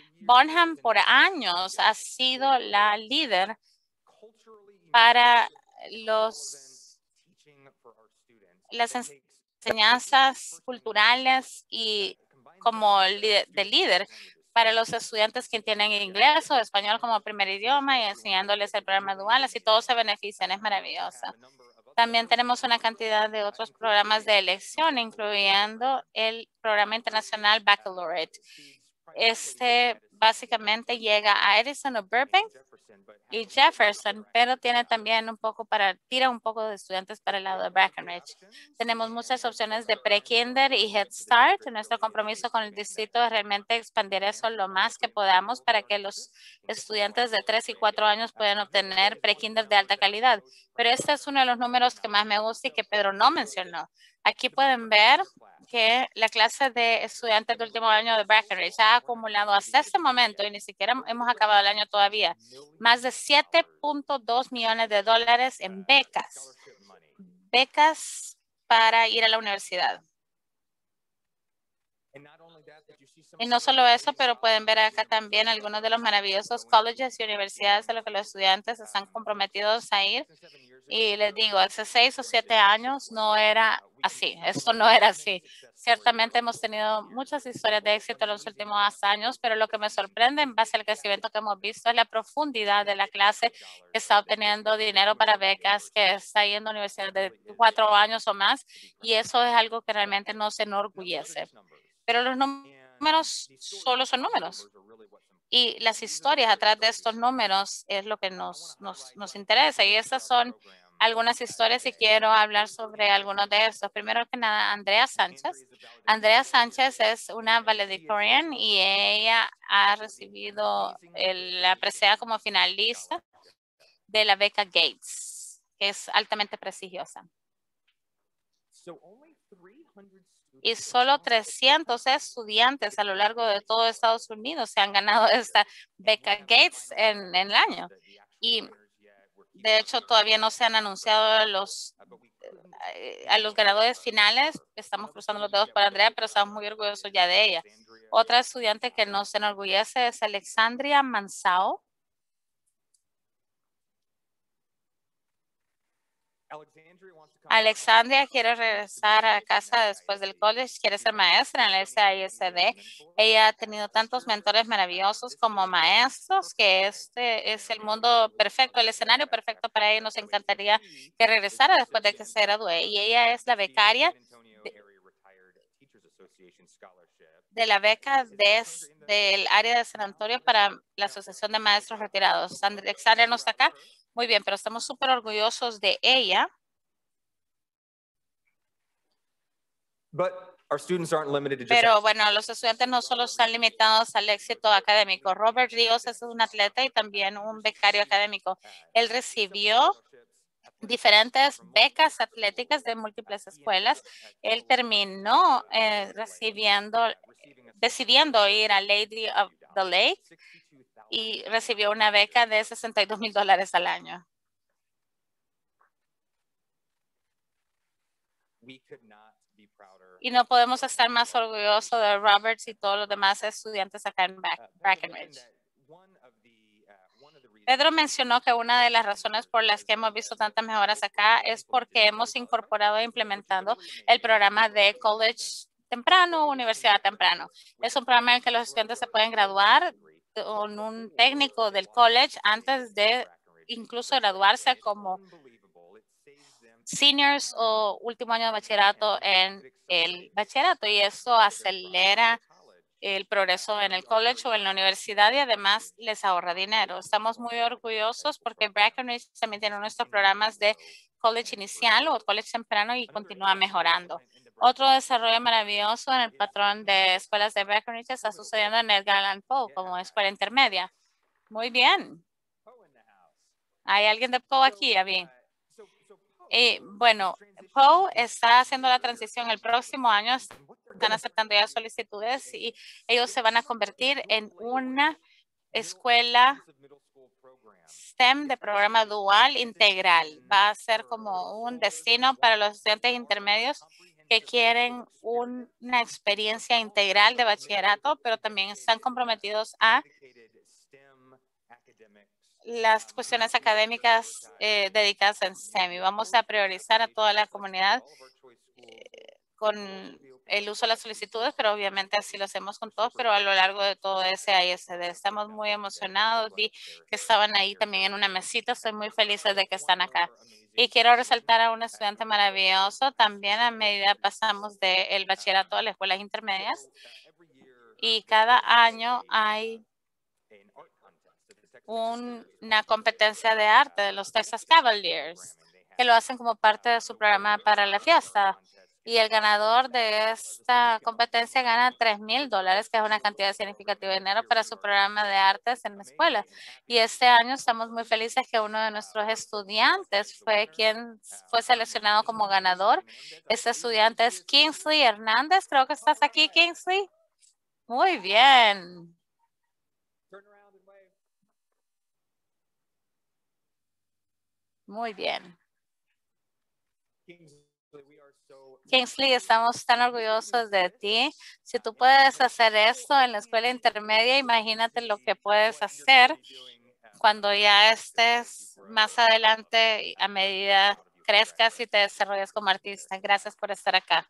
Bonham por años ha sido la líder para las enseñanzas culturales y como de líder para los estudiantes que tienen inglés o español como primer idioma y enseñándoles el programa dual, así todos se benefician, es maravillosa. También tenemos una cantidad de otros programas de elección, incluyendo el programa internacional Baccalaureate. Este básicamente llega a Edison o Burbank y Jefferson, pero tiene también tira un poco de estudiantes para el lado de Breckenridge. Tenemos muchas opciones de pre-kinder y Head Start. Nuestro compromiso con el distrito es realmente expandir eso lo más que podamos para que los estudiantes de 3 y 4 años puedan obtener pre-kinder de alta calidad. Pero este es uno de los números que más me gusta y que Pedro no mencionó. Aquí pueden ver que la clase de estudiantes de último año de Breckenridge ha acumulado hasta este momento, y ni siquiera hemos acabado el año todavía, más de $7.2 millones en becas para ir a la universidad. Y no solo eso, pero pueden ver acá también algunos de los maravillosos colleges y universidades a los que los estudiantes están comprometidos a ir. Y les digo, hace 6 o 7 años no era así. Esto no era así. Ciertamente hemos tenido muchas historias de éxito en los últimos años, pero lo que me sorprende en base al crecimiento que hemos visto es la profundidad de la clase que está obteniendo dinero para becas, que está yendo a universidades de 4 años o más. Y eso es algo que realmente nos enorgullece. Pero los números solo son números. Y las historias atrás de estos números es lo que nos interesa. Y estas son algunas historias y quiero hablar sobre algunos de estos. Primero que nada, Andrea Sánchez. Andrea Sánchez es una valedictorian y ella ha recibido la presea como finalista de la beca Gates, que es altamente prestigiosa. Y solo 300 estudiantes a lo largo de todo Estados Unidos se han ganado esta beca Gates en el año. Y de hecho todavía no se han anunciado a los ganadores finales. Estamos cruzando los dedos para Andrea, pero estamos muy orgullosos ya de ella. Otra estudiante que nos enorgullece es Alexandria Mansao. Alexandria quiere regresar a casa después del college, quiere ser maestra en la SAISD. Ella ha tenido tantos mentores maravillosos como maestros que este es el mundo perfecto, el escenario perfecto para ella. Nos encantaría que regresara después de que se gradúe. Y ella es la becaria de la beca del área de San Antonio para la Asociación de Maestros Retirados. Alexandria no está acá. Muy bien, pero estamos súper orgullosos de ella. Pero bueno, los estudiantes no solo están limitados al éxito académico. Robert Ríos es un atleta y también un becario académico. Él recibió diferentes becas atléticas de múltiples escuelas. Él terminó decidiendo ir a Lady of the Lake y recibió una beca de $62,000 al año. Y no podemos estar más orgullosos de Roberts y todos los demás estudiantes acá en Breckenridge. Pedro mencionó que una de las razones por las que hemos visto tantas mejoras acá es porque hemos incorporado e implementado el programa de college temprano, universidad temprano. Es un programa en el que los estudiantes se pueden graduar con un técnico del college antes de incluso graduarse como seniors o último año de bachillerato en el bachillerato, y eso acelera el progreso en el college o en la universidad y además les ahorra dinero. Estamos muy orgullosos porque Breckenridge también tiene nuestros programas de college inicial o college temprano y continúa mejorando. Otro desarrollo maravilloso en el patrón de escuelas de Breckenridge está sucediendo en Edgar Allan Poe como escuela intermedia. Muy bien. ¿Hay alguien de Poe aquí, Abby? Bueno, Poe está haciendo la transición el próximo año. Están aceptando ya solicitudes y ellos se van a convertir en una escuela STEM de programa dual integral. Va a ser como un destino para los estudiantes intermedios que quieren una experiencia integral de bachillerato, pero también están comprometidos a las cuestiones académicas dedicadas en STEM y vamos a priorizar a toda la comunidad con el uso de las solicitudes, pero obviamente así lo hacemos con todos, pero a lo largo de todo ese ISD. Estamos muy emocionados, vi que estaban ahí también en una mesita, estoy muy feliz de que están acá. Y quiero resaltar a un estudiante maravilloso, también a medida pasamos del bachillerato a las escuelas intermedias, y cada año hay una competencia de arte de los Texas Cavaliers, que lo hacen como parte de su programa para la fiesta. Y el ganador de esta competencia gana $3,000, que es una cantidad significativa de dinero para su programa de artes en la escuela. Y este año estamos muy felices que uno de nuestros estudiantes fue quien fue seleccionado como ganador. Este estudiante es Kingsley Hernández. Creo que estás aquí, Kingsley. Muy bien. Muy bien. Kingsley, estamos tan orgullosos de ti. Si tú puedes hacer esto en la escuela intermedia, imagínate lo que puedes hacer cuando ya estés más adelante a medida crezcas y te desarrolles como artista. Gracias por estar acá.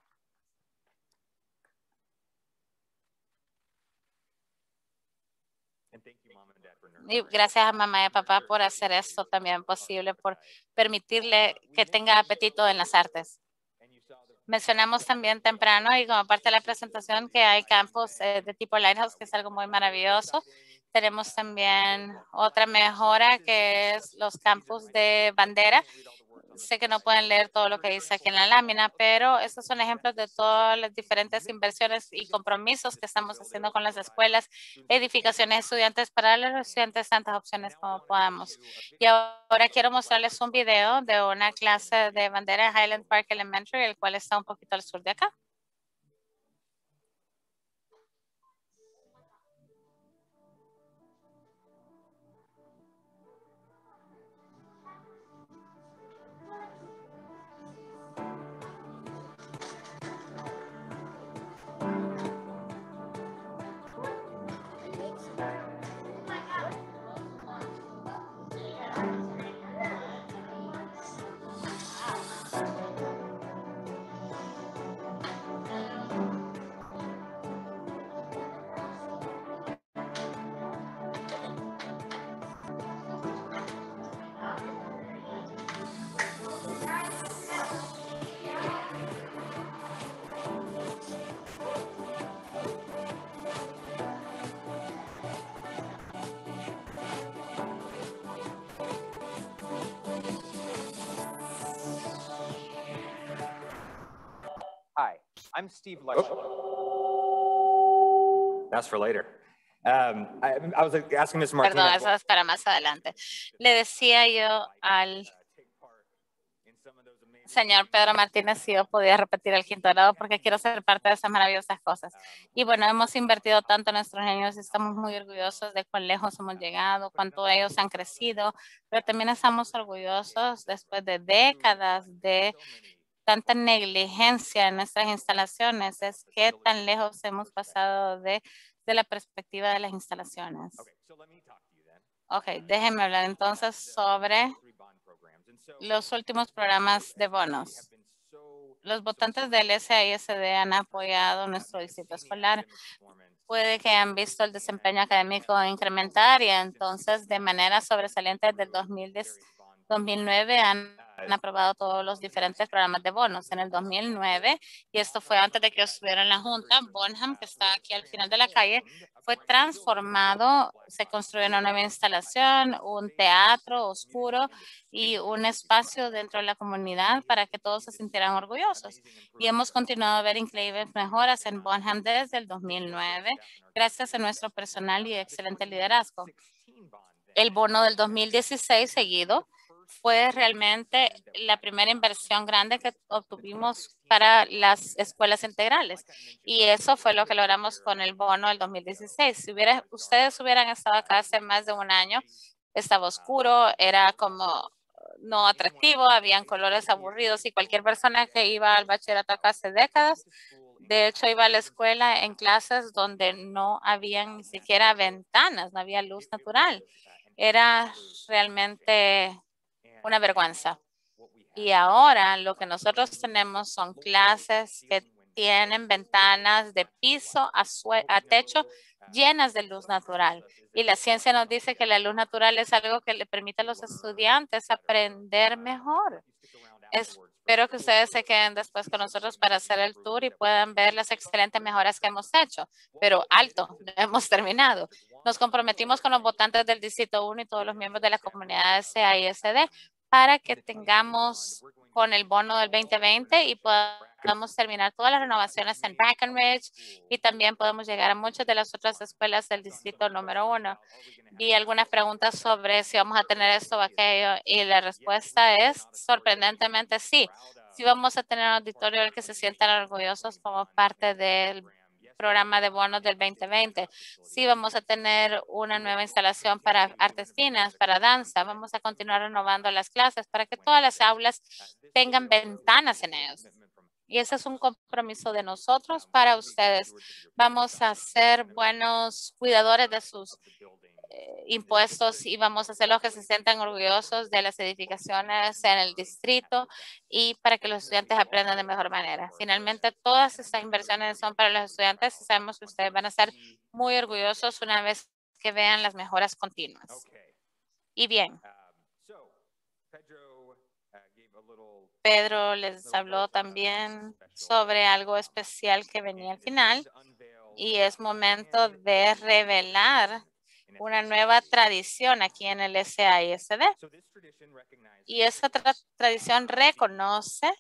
Y gracias a mamá y papá por hacer esto también posible, por permitirle que tenga apetito en las artes. Mencionamos también temprano y como parte de la presentación que hay campus de tipo Lighthouse, que es algo muy maravilloso. Tenemos también otra mejora que es los campus de bandera. Sé que no pueden leer todo lo que dice aquí en la lámina, pero estos son ejemplos de todas las diferentes inversiones y compromisos que estamos haciendo con las escuelas, edificaciones de estudiantes para darles a los estudiantes tantas opciones como podamos. Y ahora quiero mostrarles un video de una clase de bandera en Highland Park Elementary, el cual está un poquito al sur de acá. Hi, I'm Steve Lechley. That's for later. I was asking Ms. Martinez. Perdón, eso es para más adelante. Le decía yo al señor Pedro Martínez si yo podía repetir el quinto grado porque quiero ser parte de esas maravillosas cosas. Y bueno, hemos invertido tanto en nuestros niños y estamos muy orgullosos de cuán lejos hemos llegado, cuánto ellos han crecido, pero también estamos orgullosos después de décadas de tanta negligencia en nuestras instalaciones, es qué tan lejos hemos pasado de la perspectiva de las instalaciones. Ok, déjenme hablar entonces sobre los últimos programas de bonos. Los votantes del SAISD han apoyado nuestro distrito escolar. Puede que han visto el desempeño académico incrementar y entonces de manera sobresaliente desde el 2009 han aprobado todos los diferentes programas de bonos. En el 2009, y esto fue antes de que yo estuviera en la Junta, Bonham, que está aquí al final de la calle, fue transformado, se construyó una nueva instalación, un teatro oscuro y un espacio dentro de la comunidad para que todos se sintieran orgullosos. Y hemos continuado a ver increíbles mejoras en Bonham desde el 2009, gracias a nuestro personal y excelente liderazgo. El bono del 2016 seguido fue realmente la primera inversión grande que obtuvimos para las escuelas integrales. Y eso fue lo que logramos con el bono del 2016. Si ustedes hubieran estado acá hace más de un año, estaba oscuro, era como no atractivo, habían colores aburridos y cualquier persona que iba al bachillerato acá hace décadas, de hecho iba a la escuela en clases donde no habían ni siquiera ventanas, no había luz natural. Era realmente una vergüenza. Y ahora lo que nosotros tenemos son clases que tienen ventanas de piso a techo llenas de luz natural. Y la ciencia nos dice que la luz natural es algo que le permite a los estudiantes aprender mejor. Espero que ustedes se queden después con nosotros para hacer el tour y puedan ver las excelentes mejoras que hemos hecho. Pero alto, no hemos terminado. Nos comprometimos con los votantes del Distrito 1 y todos los miembros de la comunidad SAISD para que tengamos con el bono del 2020 y podamos terminar todas las renovaciones en Breckenridge y también podemos llegar a muchas de las otras escuelas del distrito número 1. Vi algunas preguntas sobre si vamos a tener esto o aquello y la respuesta es sorprendentemente sí. Sí vamos a tener un auditorio del que se sientan orgullosos como parte del programa de bonos del 2020. Sí, vamos a tener una nueva instalación para artes finas, para danza. Vamos a continuar renovando las clases para que todas las aulas tengan ventanas en ellos. Y ese es un compromiso de nosotros para ustedes. Vamos a ser buenos cuidadores de sus impuestos y vamos a hacer los que se sientan orgullosos de las edificaciones en el distrito y para que los estudiantes aprendan de mejor manera. Finalmente, todas estas inversiones son para los estudiantes y sabemos que ustedes van a estar muy orgullosos una vez que vean las mejoras continuas. Y bien, Pedro les habló también sobre algo especial que venía al final y es momento de revelar una nueva tradición aquí en el SAISD. Y esa tradición reconoce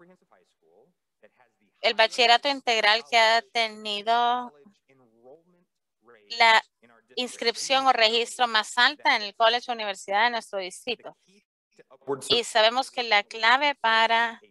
el bachillerato integral que ha tenido la inscripción o registro más alta en el college o universidad de nuestro distrito. Y sabemos que la clave para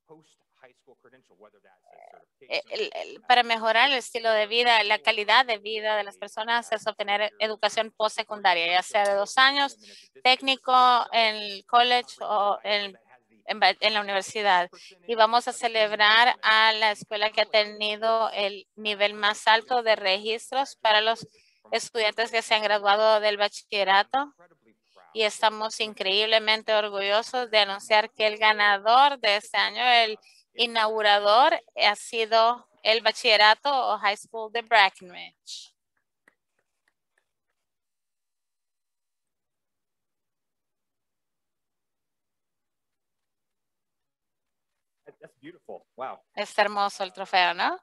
mejorar el estilo de vida, la calidad de vida de las personas es obtener educación postsecundaria, ya sea de 2 años, técnico en el college o en la universidad. Y vamos a celebrar a la escuela que ha tenido el nivel más alto de registros para los estudiantes que se han graduado del bachillerato. Y estamos increíblemente orgullosos de anunciar que el ganador de este año, el inaugurador, ha sido el bachillerato o high school de Breckenridge. That's beautiful. Wow. Es hermoso el trofeo, ¿no?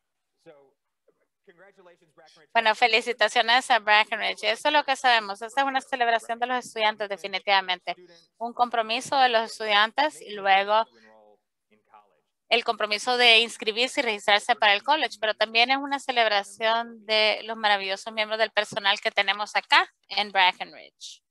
Bueno, felicitaciones a Breckenridge. Eso es lo que sabemos. Esta es una celebración de los estudiantes, definitivamente. Un compromiso de los estudiantes y luego el compromiso de inscribirse y registrarse para el college, pero también es una celebración de los maravillosos miembros del personal que tenemos acá en Breckenridge.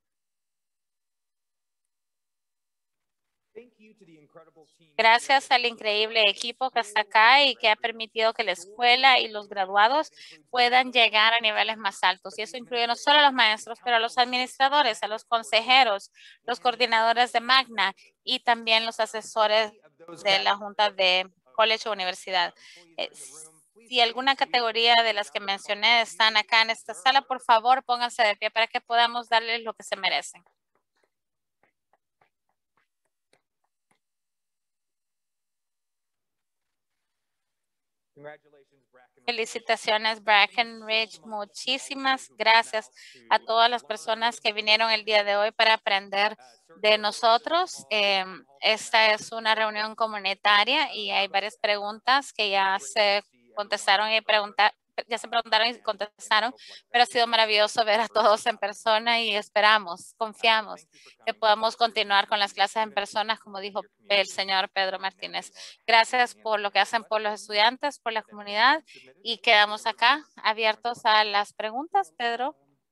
Gracias al increíble equipo que está acá y que ha permitido que la escuela y los graduados puedan llegar a niveles más altos. Y eso incluye no solo a los maestros, pero a los administradores, a los consejeros, los coordinadores de Magna y también los asesores de la Junta de College o Universidad. Si alguna categoría de las que mencioné están acá en esta sala, por favor, pónganse de pie para que podamos darles lo que se merecen. Felicitaciones, Breckenridge. Muchísimas gracias a todas las personas que vinieron el día de hoy para aprender de nosotros. Esta es una reunión comunitaria y hay varias preguntas que ya se contestaron ya se preguntaron y contestaron, pero ha sido maravilloso ver a todos en persona y esperamos, confiamos que podamos continuar con las clases en persona, como dijo el señor Pedro Martínez. Gracias por lo que hacen por los estudiantes, por la comunidad y quedamos acá abiertos a las preguntas, Pedro.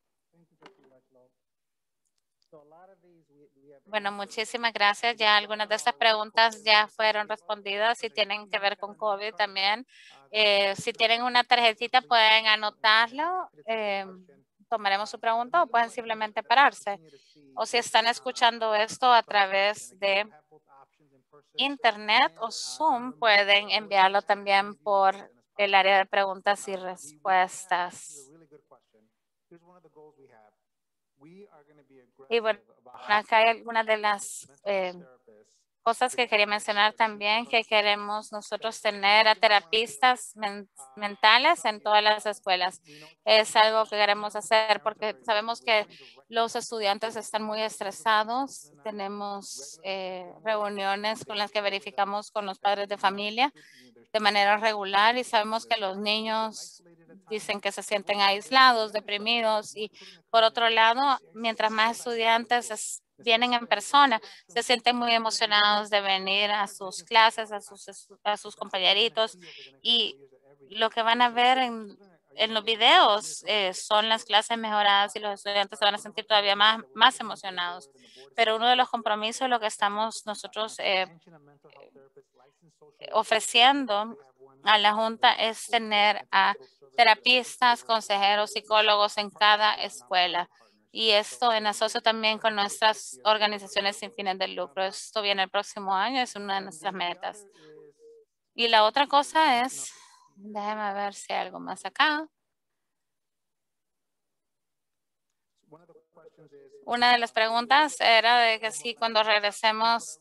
Bueno, muchísimas gracias. Ya algunas de estas preguntas ya fueron respondidas y tienen que ver con COVID también. Si tienen una tarjetita pueden anotarlo. Tomaremos su pregunta o pueden simplemente pararse. O si están escuchando esto a través de Internet o Zoom, pueden enviarlo también por el área de preguntas y respuestas. Y bueno, acá hay algunas de las cosas que quería mencionar también, que queremos nosotros tener a terapistas mentales en todas las escuelas. Es algo que queremos hacer porque sabemos que los estudiantes están muy estresados. Tenemos reuniones con las que verificamos con los padres de familia de manera regular y sabemos que los niños dicen que se sienten aislados, deprimidos y por otro lado, mientras más estudiantes vienen en persona, se sienten muy emocionados de venir a sus clases, a sus compañeritos y lo que van a ver en los videos son las clases mejoradas y los estudiantes se van a sentir todavía más emocionados. Pero uno de los compromisos, lo que estamos nosotros ofreciendo a la Junta es tener a terapistas, consejeros, psicólogos en cada escuela. Y esto en asocio también con nuestras organizaciones sin fines de lucro. Esto viene el próximo año, es una de nuestras metas. Y la otra cosa es, déjeme ver si hay algo más acá. Una de las preguntas era de que si cuando regresemos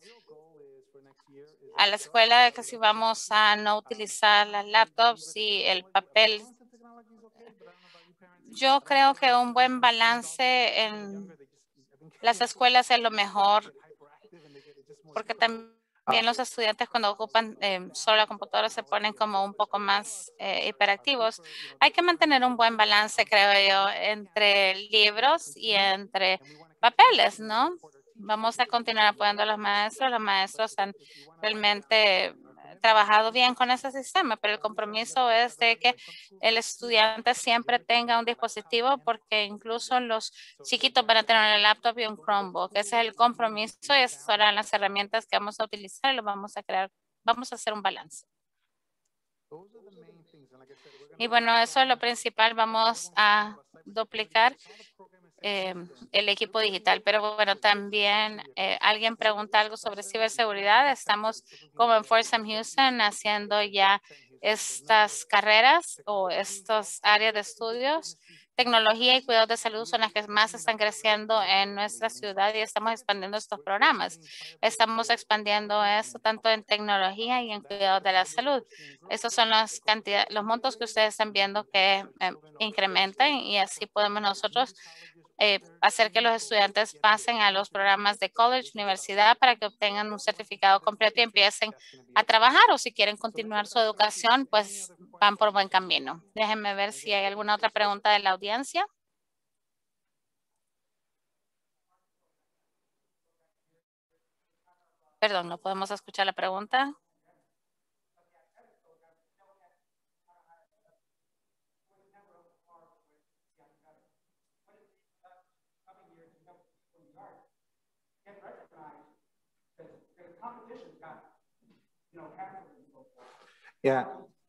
a la escuela, de que si vamos a no utilizar las laptops y el papel. Yo creo que un buen balance en las escuelas es lo mejor, porque también los estudiantes cuando ocupan solo la computadora se ponen como un poco más hiperactivos. Hay que mantener un buen balance, creo yo, entre libros y entre papeles, ¿no? Vamos a continuar apoyando a los maestros. Los maestros han realmente trabajado bien con ese sistema, pero el compromiso es de que el estudiante siempre tenga un dispositivo porque incluso los chiquitos van a tener un laptop y un Chromebook. Ese es el compromiso y esas serán las herramientas que vamos a utilizar y lo vamos a crear. Vamos a hacer un balance. Y bueno, eso es lo principal. Vamos a duplicar el equipo digital. Pero bueno, también alguien pregunta algo sobre ciberseguridad. Estamos como en Fordham Houston haciendo ya estas carreras o estas áreas de estudios. Tecnología y cuidados de salud son las que más están creciendo en nuestra ciudad y estamos expandiendo estos programas. Estamos expandiendo esto tanto en tecnología y en cuidados de la salud. Estos son los montos que ustedes están viendo que incrementan y así podemos nosotros hacer que los estudiantes pasen a los programas de college, universidad, para que obtengan un certificado completo y empiecen a trabajar o si quieren continuar su educación, pues van por buen camino. Déjenme ver si hay alguna otra pregunta de la audiencia. Perdón, no podemos escuchar la pregunta. Yeah.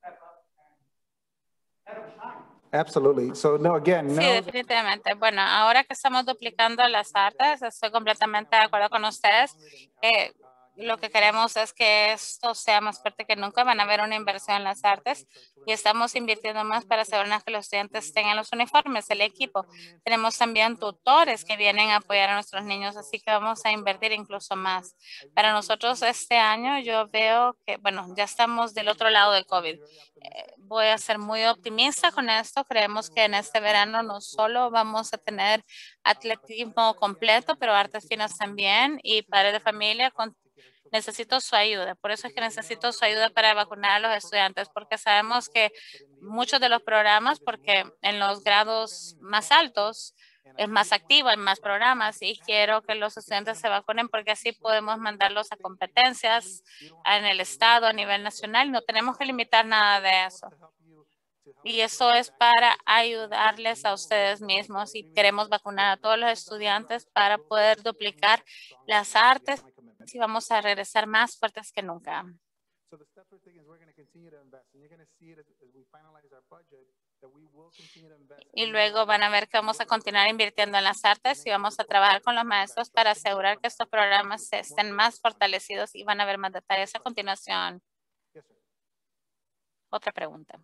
Absolutely. So no, again, Sí, definitivamente. Bueno, ahora que estamos duplicando las artes, estoy completamente de acuerdo con ustedes. Lo que queremos es que esto sea más fuerte que nunca. Van a haber una inversión en las artes y estamos invirtiendo más para asegurarnos que los estudiantes tengan los uniformes, el equipo. Tenemos también tutores que vienen a apoyar a nuestros niños, así que vamos a invertir incluso más. Para nosotros este año yo veo que, bueno, ya estamos del otro lado de COVID. Voy a ser muy optimista con esto. Creemos que en este verano no solo vamos a tener atletismo completo, pero artes finas también y padres de familia necesito su ayuda. Por eso es que necesito su ayuda para vacunar a los estudiantes, porque sabemos que muchos de los programas, porque en los grados más altos es más activo, hay más programas y quiero que los estudiantes se vacunen porque así podemos mandarlos a competencias en el estado, a nivel nacional. No tenemos que limitar nada de eso. Y eso es para ayudarles a ustedes mismos y queremos vacunar a todos los estudiantes para poder duplicar las artes y vamos a regresar más fuertes que nunca. Y luego van a ver que vamos a continuar invirtiendo en las artes y vamos a trabajar con los maestros para asegurar que estos programas estén más fortalecidos y van a ver más detalles a continuación. Otra pregunta.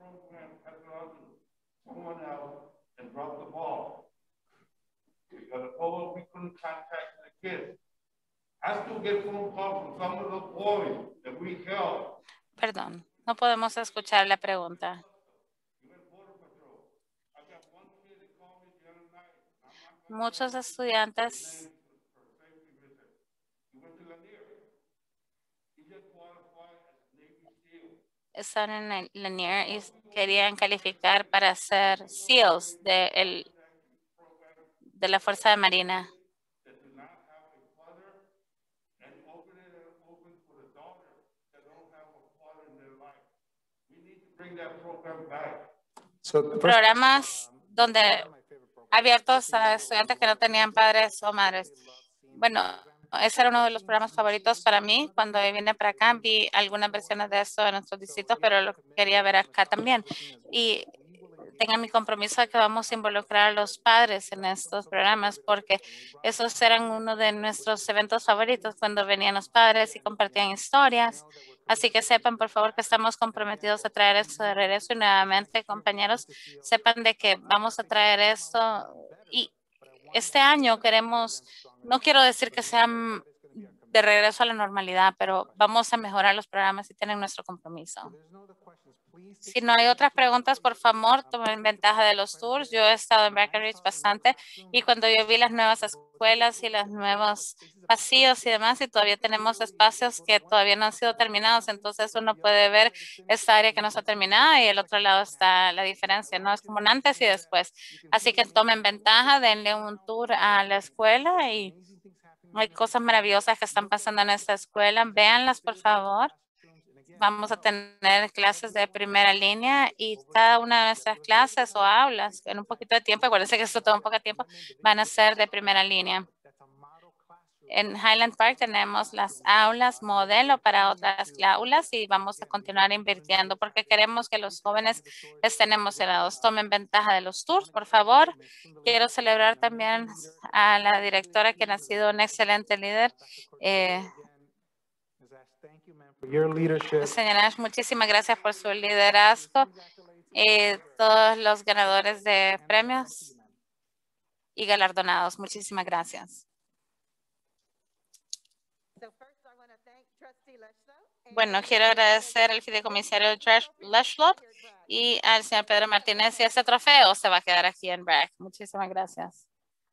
program has gone to someone else and dropped the ball. Because we couldn't contact the kids. I still get phone calls from some of the boys that we held. Perdón, no podemos escuchar la pregunta. Muchos estudiantes están en Lanier y querían calificar para ser SEALs de la Fuerza de Marina. Programas donde abiertos a estudiantes que no tenían padres o madres. Bueno, ese era uno de los programas favoritos para mí. Cuando vine para acá, vi algunas versiones de esto en nuestros distritos, pero lo quería ver acá también. Y tengan mi compromiso de que vamos a involucrar a los padres en estos programas, porque esos eran uno de nuestros eventos favoritos cuando venían los padres y compartían historias. Así que sepan, por favor, que estamos comprometidos a traer esto de regreso y nuevamente, compañeros, sepan de que vamos a traer esto y este año queremos, no quiero decir que sean de regreso a la normalidad, pero vamos a mejorar los programas y tienen nuestro compromiso. Si no hay otras preguntas, por favor, tomen ventaja de los tours. Yo he estado en Breckenridge bastante y cuando yo vi las nuevas escuelas y los nuevos pasillos y demás, y todavía tenemos espacios que todavía no han sido terminados, entonces uno puede ver esta área que no está terminada y el otro lado está la diferencia, ¿no? Es como un antes y después. Así que tomen ventaja, denle un tour a la escuela y hay cosas maravillosas que están pasando en esta escuela. Véanlas, por favor. Vamos a tener clases de primera línea y cada una de nuestras clases o aulas en un poquito de tiempo, acuérdense que esto toma un poco de tiempo, van a ser de primera línea. En Highland Park tenemos las aulas modelo para otras aulas y vamos a continuar invirtiendo porque queremos que los jóvenes estén emocionados. Tomen ventaja de los tours, por favor. Quiero celebrar también a la directora, quien ha sido un excelente líder. Señora Ash, muchísimas gracias por su liderazgo. Todos los ganadores de premios y galardonados, muchísimas gracias. Bueno, quiero agradecer al fideicomisario Josh Leshlop y al señor Pedro Martínez, y ese trofeo se va a quedar aquí en BRAC. Muchísimas gracias.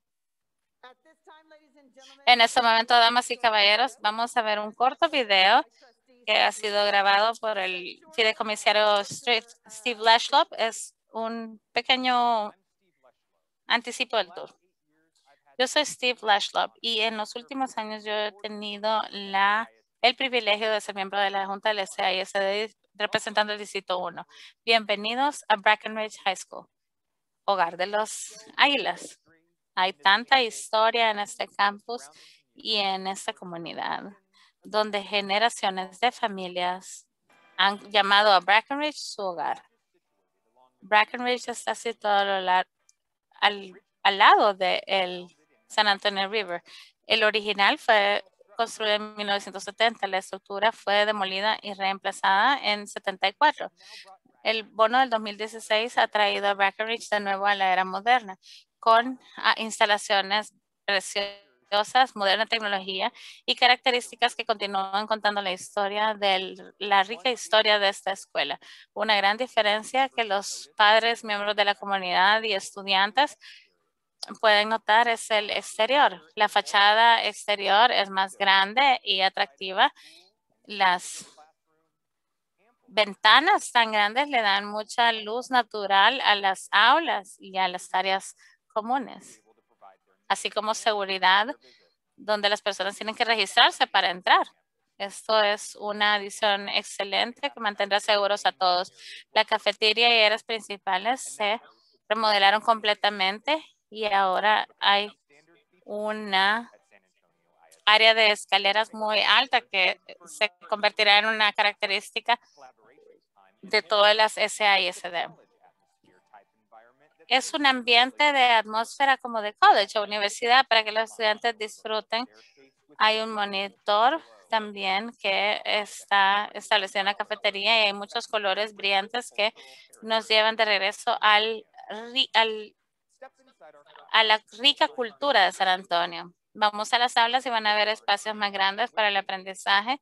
En este momento, damas y caballeros, vamos a ver un corto video que ha sido grabado por el fideicomisario Steve Leshlop. Es un pequeño anticipo del tour. Yo soy Steve Leshlop y en los últimos años yo he tenido el privilegio de ser miembro de la Junta del SAISD representando el Distrito 1. Bienvenidos a Breckenridge High School, hogar de los Águilas. Hay tanta historia en este campus y en esta comunidad, donde generaciones de familias han llamado a Breckenridge su hogar. Breckenridge está situado al lado del San Antonio River. El original fue construido en 1970. La estructura fue demolida y reemplazada en 74. El bono del 2016 ha traído a Breckenridge de nuevo a la era moderna, con instalaciones preciosas, moderna tecnología y características que continúan contando la rica historia de esta escuela. Una gran diferencia que los padres, miembros de la comunidad y estudiantes pueden notar es el exterior. La fachada exterior es más grande y atractiva. Las ventanas tan grandes le dan mucha luz natural a las aulas y a las áreas comunes, así como seguridad, donde las personas tienen que registrarse para entrar. Esto es una adición excelente que mantendrá seguros a todos. La cafetería y áreas principales se remodelaron completamente y ahora hay una área de escaleras muy alta que se convertirá en una característica de todas las SAISD. Es un ambiente de atmósfera como de college o universidad para que los estudiantes disfruten. Hay un monitor también que está establecida en la cafetería y hay muchos colores brillantes que nos llevan de regreso a la rica cultura de San Antonio. Vamos a las aulas y van a ver espacios más grandes para el aprendizaje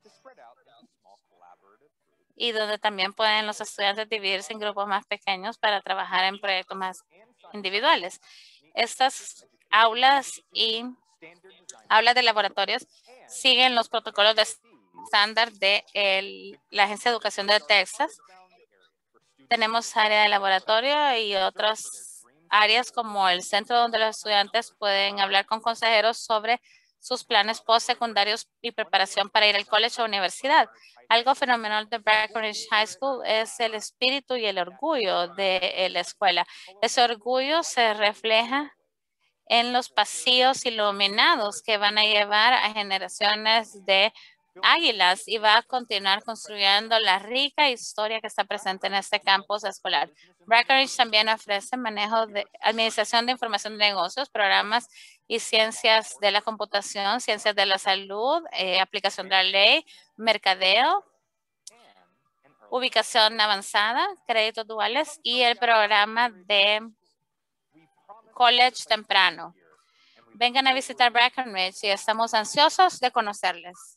y donde también pueden los estudiantes dividirse en grupos más pequeños para trabajar en proyectos más individuales. Estas aulas y aulas de laboratorios siguen los protocolos de estándar de la Agencia de Educación de Texas. Tenemos área de laboratorio y otras áreas como el centro donde los estudiantes pueden hablar con consejeros sobre sus planes postsecundarios y preparación para ir al college o universidad. Algo fenomenal de Breckenridge High School es el espíritu y el orgullo de la escuela. Ese orgullo se refleja en los pasillos iluminados que van a llevar a generaciones de águilas y va a continuar construyendo la rica historia que está presente en este campus escolar. Breckenridge también ofrece manejo de administración de información de negocios, programas y ciencias de la computación, ciencias de la salud, aplicación de la ley, mercadeo, ubicación avanzada, créditos duales y el programa de college temprano. Vengan a visitar Breckenridge y estamos ansiosos de conocerles.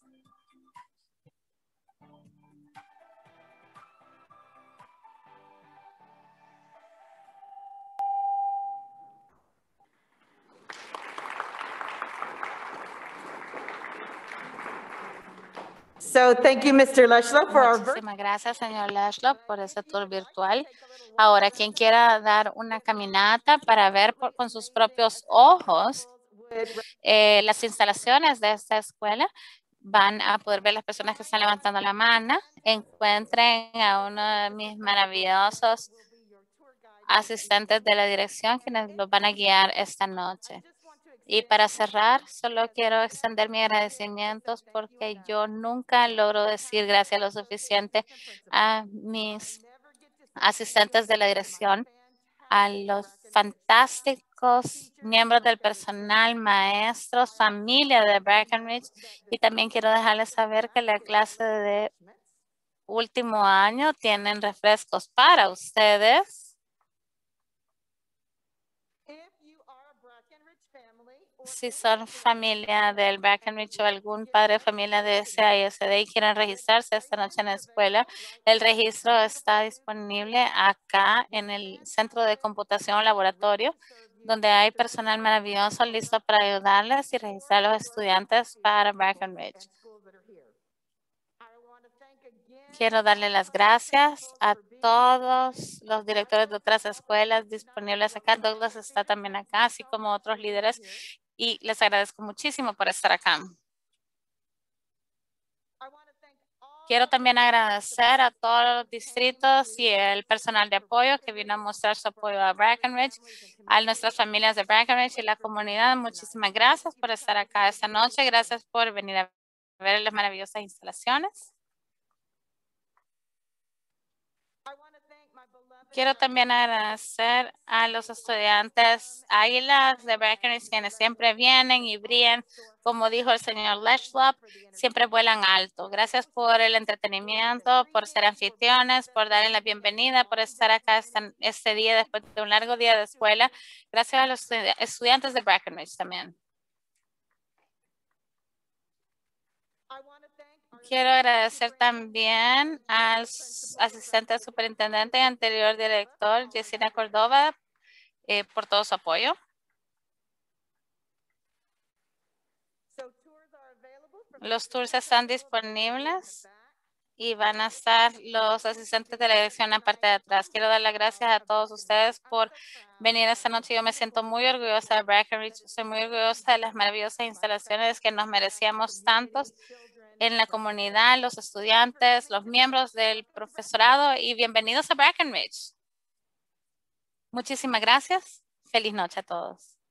So thank you, Mr. Leshla, for our Muchísimas gracias, señor Leshla, por ese tour virtual. Ahora, quien quiera dar una caminata para ver con sus propios ojos las instalaciones de esta escuela, van a poder ver las personas que están levantando la mano. Encuentren a uno de mis maravillosos asistentes de la dirección quienes los van a guiar esta noche. Y para cerrar, solo quiero extender mis agradecimientos porque yo nunca logro decir gracias lo suficiente a mis asistentes de la dirección, a los fantásticos miembros del personal, maestros, familia de Breckenridge. Y también quiero dejarles saber que la clase de último año tienen refrescos para ustedes. Si son familia del Breckenridge o algún padre de familia de SAISD y quieren registrarse esta noche en la escuela, el registro está disponible acá en el Centro de Computación Laboratorio, donde hay personal maravilloso listo para ayudarles y registrar a los estudiantes para Breckenridge. Quiero darle las gracias a todos los directores de otras escuelas disponibles acá. Douglas está también acá, así como otros líderes, y les agradezco muchísimo por estar acá. Quiero también agradecer a todos los distritos y el personal de apoyo que vino a mostrar su apoyo a Breckenridge, a nuestras familias de Breckenridge y la comunidad. Muchísimas gracias por estar acá esta noche. Gracias por venir a ver las maravillosas instalaciones. Quiero también agradecer a los estudiantes Águilas de Breckenridge, quienes siempre vienen y brillan. Como dijo el señor Leshla, siempre vuelan alto. Gracias por el entretenimiento, por ser anfitriones, por darle la bienvenida, por estar acá este día después de un largo día de escuela. Gracias a los estudiantes de Breckenridge también. Quiero agradecer también al asistente superintendente y anterior director, Yesenia Córdoba, por todo su apoyo. Los tours están disponibles y van a estar los asistentes de la dirección en la parte de atrás. Quiero dar las gracias a todos ustedes por venir esta noche. Yo me siento muy orgullosa de Breckenridge. Soy muy orgullosa de las maravillosas instalaciones que nos merecíamos tantos en la comunidad, los estudiantes, los miembros del profesorado y bienvenidos a Breckenridge. Muchísimas gracias. Feliz noche a todos.